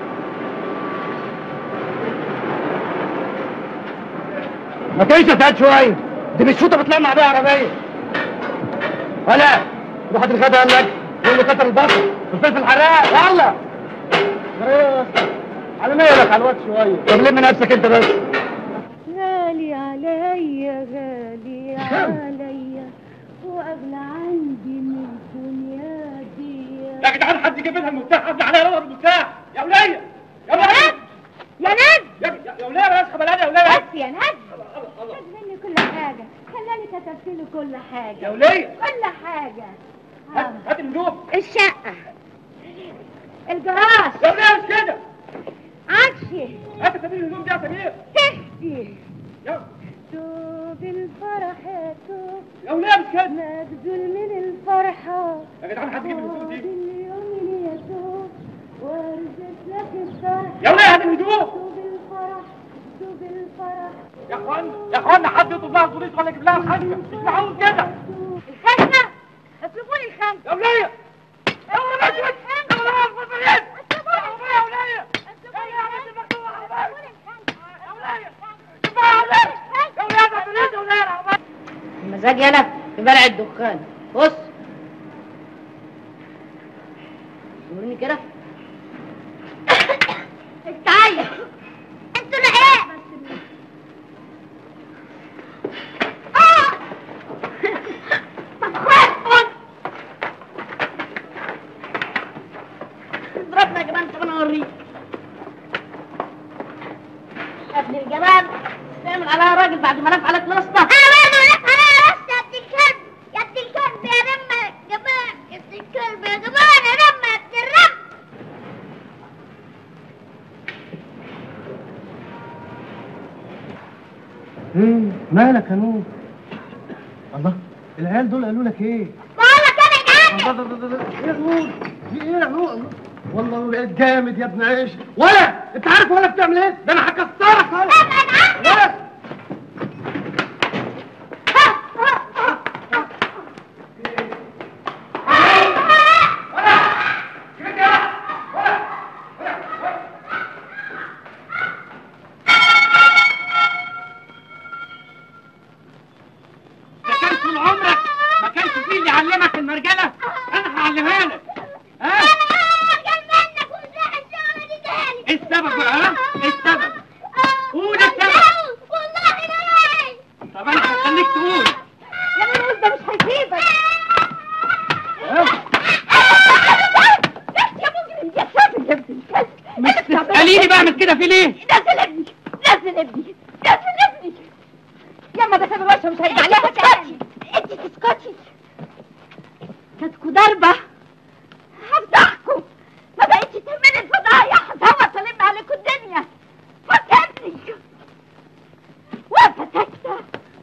ما تعيش يا سعاد شويه، دي مش شوطه بتلمع بيها عربيه. ولا روح هات الغدا قال لك واللي كتر البصل والفلفل الحراق. يلا على مالك على الوقت شويه. طب لم نفسك انت بس. غالي عليا غالي عليا واغلى عندي من الدنيا دي. يا جدعان حد يجيب لها المفتاح، حد عليا رقم المفتاح. يا وليه يا وليه يا ناد يا يا وليه بلاش خبلانه يا وليه. بس يا ناد خد مني كل حاجه، خلاني كتبت له كل حاجه يا وليه كل حاجه. هات هات الهدوم. الشقه، الجراج. يا وليه مش كده. عكشي. هات سبيل الهدوم دي يا سمير. تحتي. يلا. توب الفرح يا توب. يا وليه مش كده. مبذول من الفرحه. يا جدعان حد يجيب الهدوم دي. اليوم يا توب وارزق لك الفرح. يا وليه هات الهدوم. توب الفرح توب الفرح. يا اخوانا يا اخوانا حد يطلب لها البوليس ولا يجيب لها الخنجه، مش معقول كده. الخزنه اطلبوا لي الخزنه. يا وليه يا وليه يا وليه يا وليه المزاج يلا في بلع الدخان. بص وريني كده. انت عايز انتوا ايه؟ اه اضربنا يا جماعه. طب انا اوريك يا ابن الجمال. تعمل عليها راجل بعد ما لف عليك الاسطى. انا برضه لف عليا الاسطى يا ابن الكلب يا ابن الكلب يا رمى جبان يا ابن الكلب يا جبان يا رمى يا ابن الرب. ايه مالك يا نور؟ الله العيال دول قالوا لك ايه؟ بقول لك انا جامد. ايه يا نور؟ في ايه يا نور؟ والله نور بقيت جامد يا ابن عيش. ولا انت عارف ولا بتعمل ايه؟ ده انا هكسرك ولا ولا المرجله انا هعلمها لك. ها ايه السبب بقى؟ ها ايه السبب؟ قول السبب. والله لا. طب انا هخليك تقول. يا منوس ده مش هيسيبك. يا مجرم يا سافل يا ابن الكلب. مش تسأليني بعمل كده في ليه؟ نزل ابني نزل ابني نزل ابني. ياما ده سابق وشه مش هيرجع عليها تاني. انت تسكتي. كاتكوا ضربة هفضحكوا. ما بقتش تهمني الفضايح. هتهوى طالب عليكوا الدنيا. فتتني واقفة ساكتة.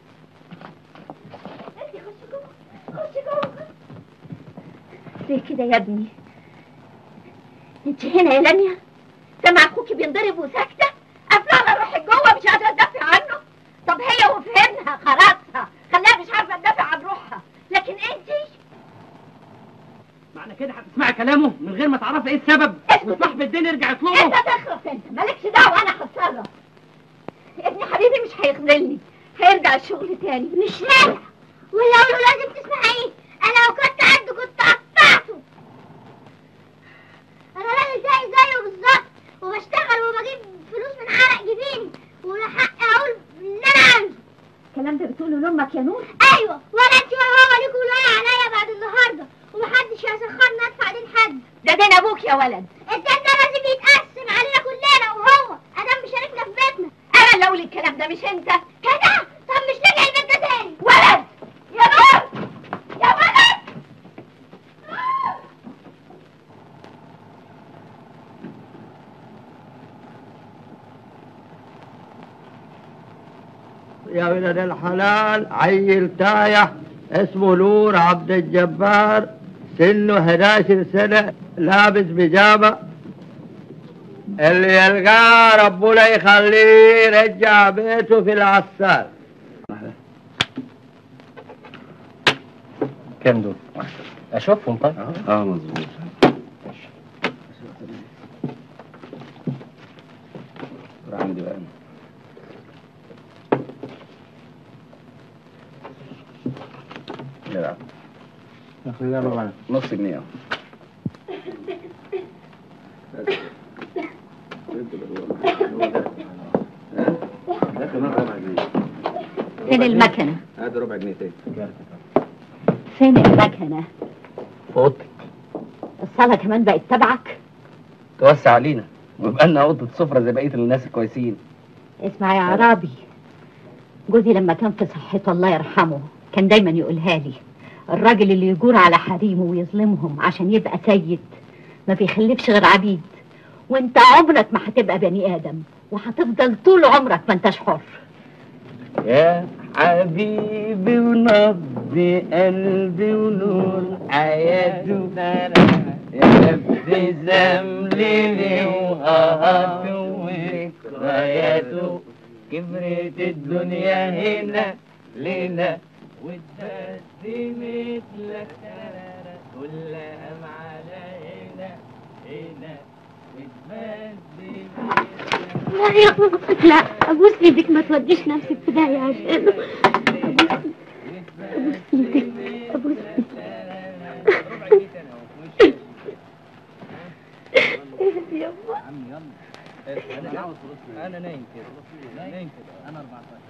انت خشي جوه خشي جوه. ليه كده يا ابني؟ انت هنا يا لميا سامع اخوكي بينضرب وساكتة؟ قافلة روحي جوه مش قادرة تدافع عنه. طب هي وفهمها خلاصها خليها مش عارفة تدافع عن روحها. لكن انتي معنى كده هتسمعي كلامه من غير ما تعرفي ايه السبب وصاحب الدين يرجع يطلبه. انت تخرف انت مالكش دعوه. انا هتصرف. ابني حبيبي مش هيخذلني. هيرجع الشغل تاني. مش راجع. ولو لازم تسمعيه انا لو كنت عنده كنت قطعته. انا راجل زي زيه بالظبط وبشتغل وبجيب فلوس من عرق جبيني ولا حق اقول اللي انا عايزه. الكلام ده بتقوله لامك يا نور؟ ايوه. ولا انت ولا هو ليكوا ولايه عليا بعد النهارده ومحدش هيسخرني ادفع دين حد. ده دين ابوك يا ولد. الدين ده لازم يتقسم علينا كلنا وهو ادام مشاركنا في بيتنا. انا اللي اقول الكلام ده مش انت. كده طب مش نرجع البيت ده تاني. ولد يا نور يا ولد. يا ولد الحلال عيل تايح اسمه نور عبد الجبار، سنه احداشر سنة، لابس بيجامة. اللي يلقاه ربنا يخليه يرجع بيته في العسال. كام دول؟ اشوفهم طيب. اه مظبوط. عندي بقى لا خلينا ربع نص جنيه اهو. ده كمان ربع جنيه. فين المكنة؟ هذا ربع جنيه تاني. فين المكنة؟ في اوضتك. الصالة كمان بقت تبعك؟ توسع علينا ويبقى لنا اوضه سفره زي بقيه الناس الكويسين. اسمع يا عرابي، جوزي لما كان في صحته الله يرحمه كان دايما يقولها لي: الراجل اللي يجور على حريمه ويظلمهم عشان يبقى سيد ما بيخلفش غير عبيد، وانت عمرك ما هتبقى بني ادم وهتفضل طول عمرك ما انتش حر. يا حبيبي ونبض قلبي ونور حياته يا ابتسام ليلي وقهاته وذكرياته كبرت الدنيا هنا لينا واتبسمت لك كلها معانا هنا هنا واتبسمت. لا يا اخوك لا، ابوس ايدك ما توديش نفسك في داهية عشانه. ابوس ايدك ابوس ايدك يا ابا. انا نايم كده نايم كده انا أربعتاشر.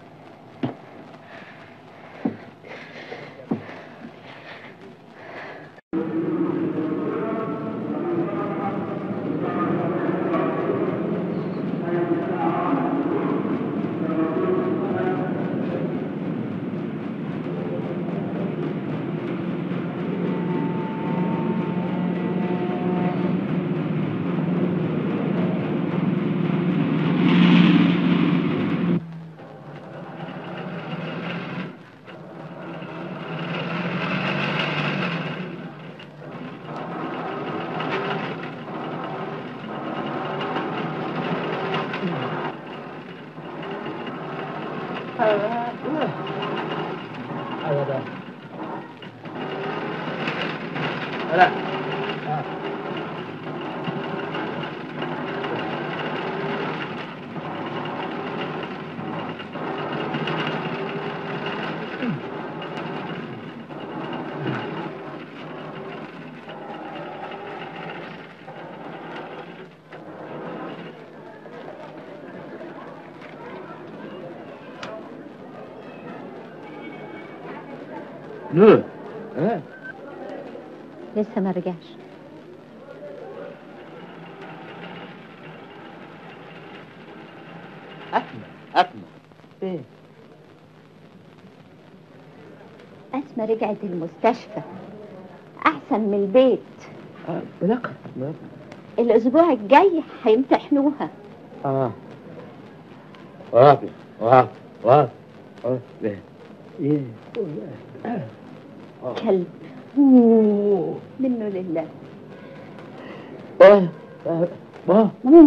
نور ها لسه ما رجعش. أسمى أسمى إيه؟ أسمى رجعت المستشفى أحسن من البيت. آه بلقى الأسبوع الجاي هيمتحنوها. آه واقف واقف واقف إيه إيه كلب منه لله. آه آه آه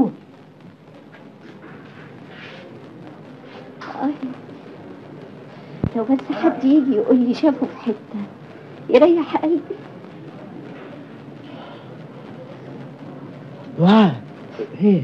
آه. لو بس حد يجي يقول لي شافه في حتة يريح قلبي. واه ايه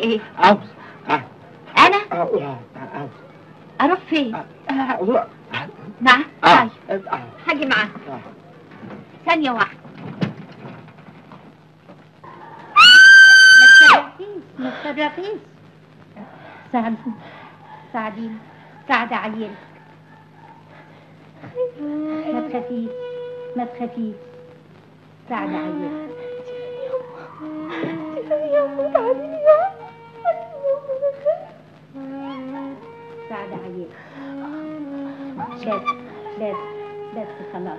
ايه؟ عاوز انا عاوز اروح فين؟ عاوز نعم آه. طيب هاجي معاك ثانية واحدة. ما تفرقيش ما تفرقيش. ساعديني ساعديني ساعد عيالك. ما تخافيش ما تخافيش ساعد عيالك. ساعد عيالك. بس بس بس خلاص.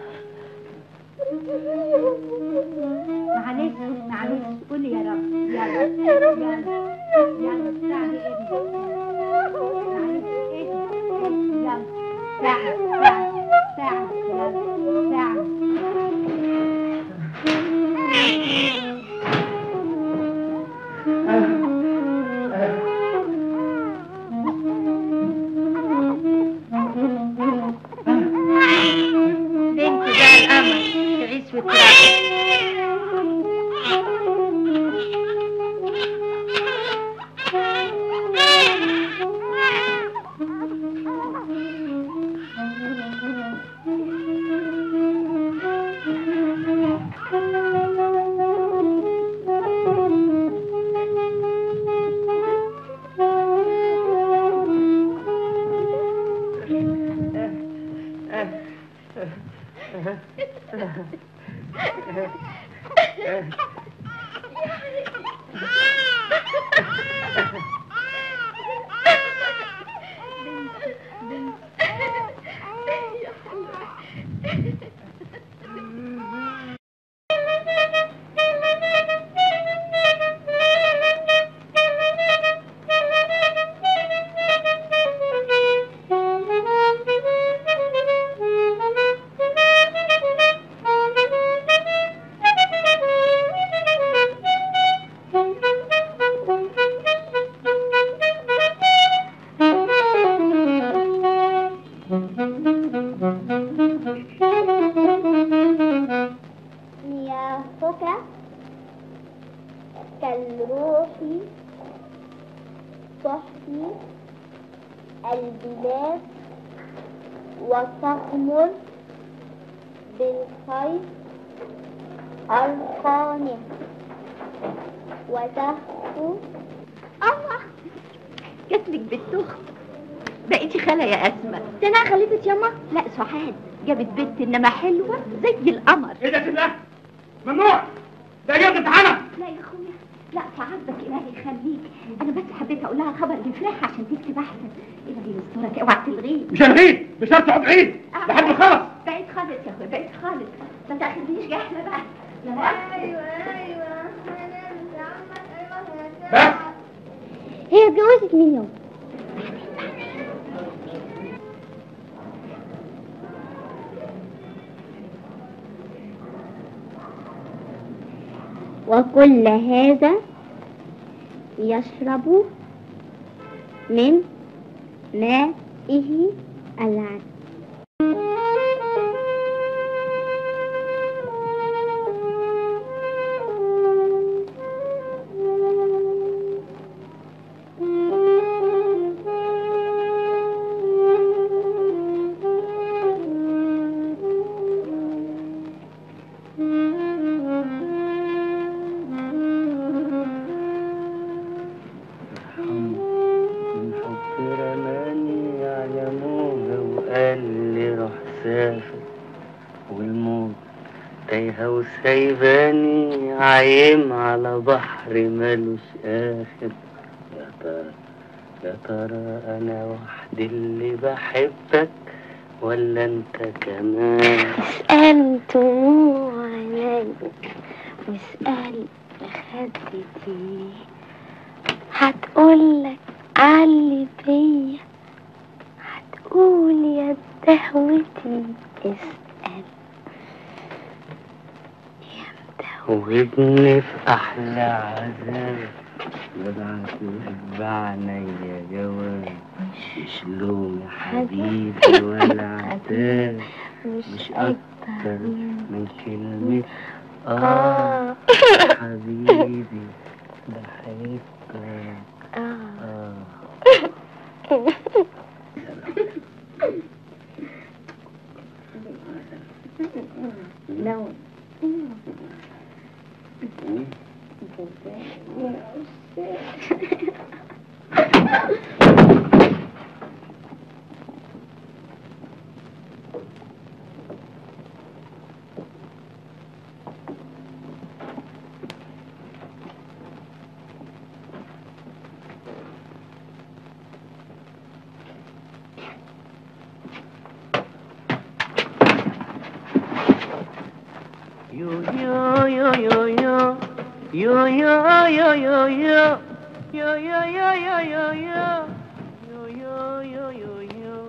معلش معلش قولي يا رب. يلا يلا يلا ساعدي ابني. معلش ايه يلا ساعد ساعد ساعد يلا ساعد. بنتي بقى القمر تعيش وتراقب. مياهك كالروح تحيي البلاد وتغمر بالخير القانع وتهفو. الله جاتلك بالتخت بقيتي خالة يا أسماء. ده انا خليفة ياما. لا سعاد جابت بنت انما حلوة زي القمر. ايه ده كده؟ ممنوع ده جابت امتحانها. لا يا اخويا لا سعادتك الهي يخليك. انا بس حبيت اقول لها خبر يفرحها عشان تكتب احسن. الهي يسترك اوعى تلغيه. مش هلغيه بشرط اقعد بعيد لحد ما اخلص. بعيد خالص يا اخويا بعيد خالص. ما تاخدنيش جحله بقى. لا ايوه ايوه بس هي اتجوزت مين يوم؟ وكل هذا يشرب من مائه العذب. سايباني عايم على بحر ملوش آخر. يا ترى يا ترى أنا وحدي اللي بحبك ولا أنت كمان؟ اسأل دموع عيني واسأل خدتي هتقولك علي بيا هتقول يا دهوتي. اسأل وابني في أحلى عذاب ببعتلك بعنايا جواب مش لوم يا حبيبي ولا عتاب مش أكتر من كلمة آه حبيبي بحبك. لو Yo yo yo yo yo yo yo yo yo yo yo yo yo yo yo yo yo yo yo yo.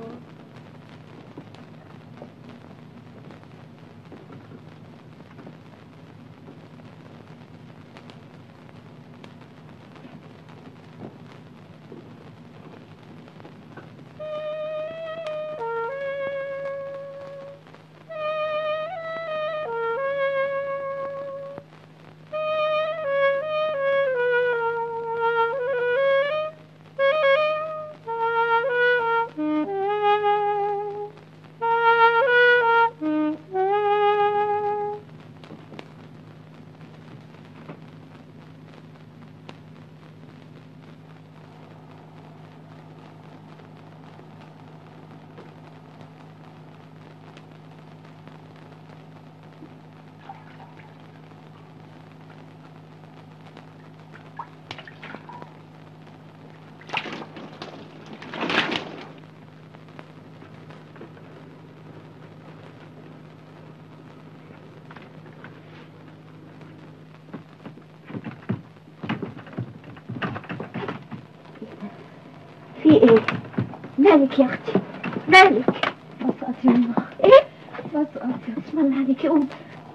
في ايه؟ مالك يا اختي؟ مالك؟ بسقط يما. ايه؟ بسقط. اسم الله عليكي قوم.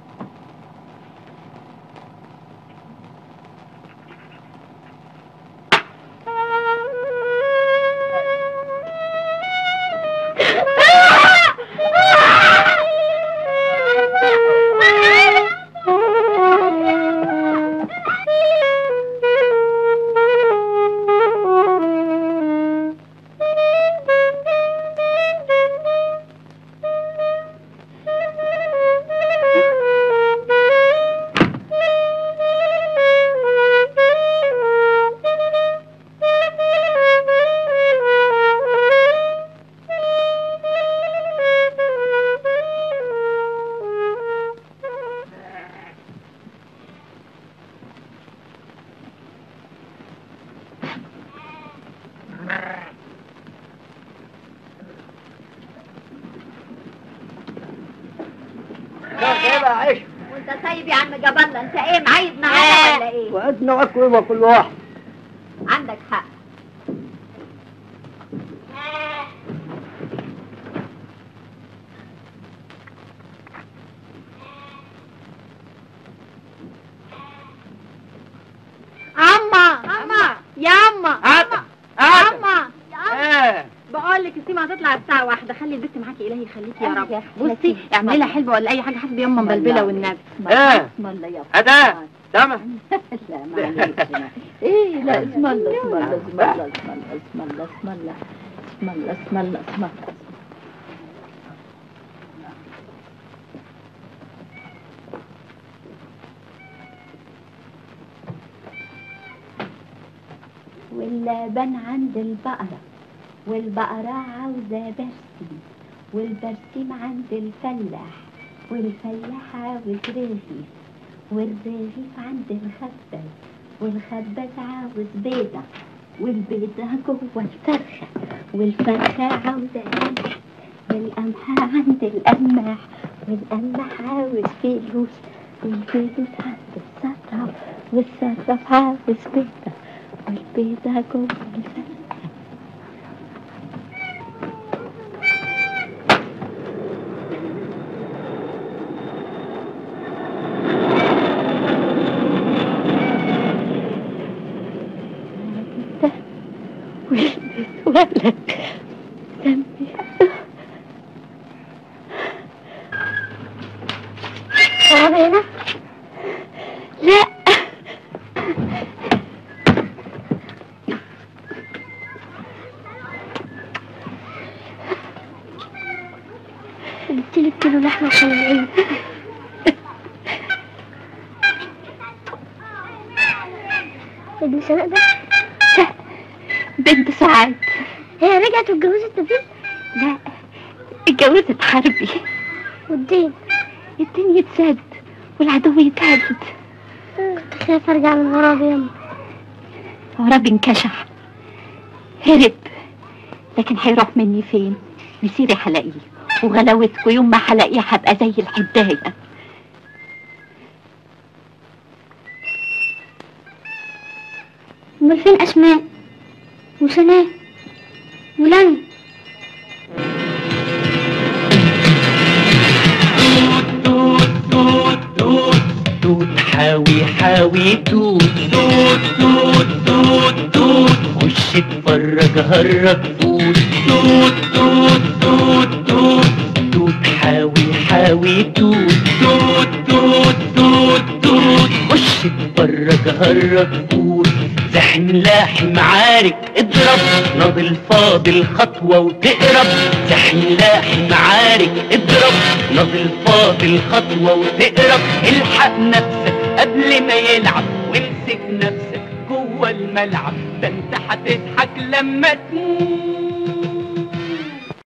وانت طيب يا عم جبلة، انت ايه معيد معانا ولا ايه؟ وأدنى وأكل وكل واحد. عندك حق. عمّا عمّا يا عمّا عمّا عمّا ايه بقول لك السيما هتطلع الساعة واحدة، خلي البنت معاكي إلهي يخليكي يا رب. يا بصي اعملي لها حلبة ولا أي حاجة حسب يما مبلبلة والنبي. ايه اسم الله يا اداه سامع لا معلش. ايه لا اسم الله اسم الله اسم الله اسم الله اسم الله اسم الله اسم الله اسم الله. واللبن عند البقرة، والبقرة عاوزة برسيم، والبرسيم عند الفلاح، والفلاح عاوز رغيف، والرغيف عند الخباز، والخباز عاوز بيضة، والبيضة جوه الفرخة، والفرخة عاوزة قمح، والقمح عند القماح، والقماح عاوز فلوس، والفلوس عند الصرف، والصرف عاوز بيضة، والبيضة جوه الفرخة. ولد سمي رابينا لا جبتلك كيلو لحمة عشان العيد. ابن سناء ده؟ بنت سعاد. هي رجعت واتجوزت نبيل؟ لا، اتجوزت حربي. والدين؟ الدين يتسد والعدو يتهدد. كنت خايفة ارجع من وراه ياما. عرابي انكشح هرب، لكن هيروح مني فين؟ مسيري حلاقيه، وغلاوتكم يوم ما حلاقيه هبقى زي الحدايه. امال فين اسماء وسناء ولن؟ توت حاوي حاوي توت توت توت توت توت خش اتفرج هرج فوت توت توت توت توت توت حاوي حاوي توت توت توت توت توت خش اتفرج هرج فوت زحم لاحم عارك اضرب ناضل فاضل خطوة وتقرب زحم لاحم عارك اضرب ناضل فاضل خطوة وتقرب الحق نفسك قبل ما يلعب وامسك نفسك جوه الملعب ده انت هتضحك لما تموت.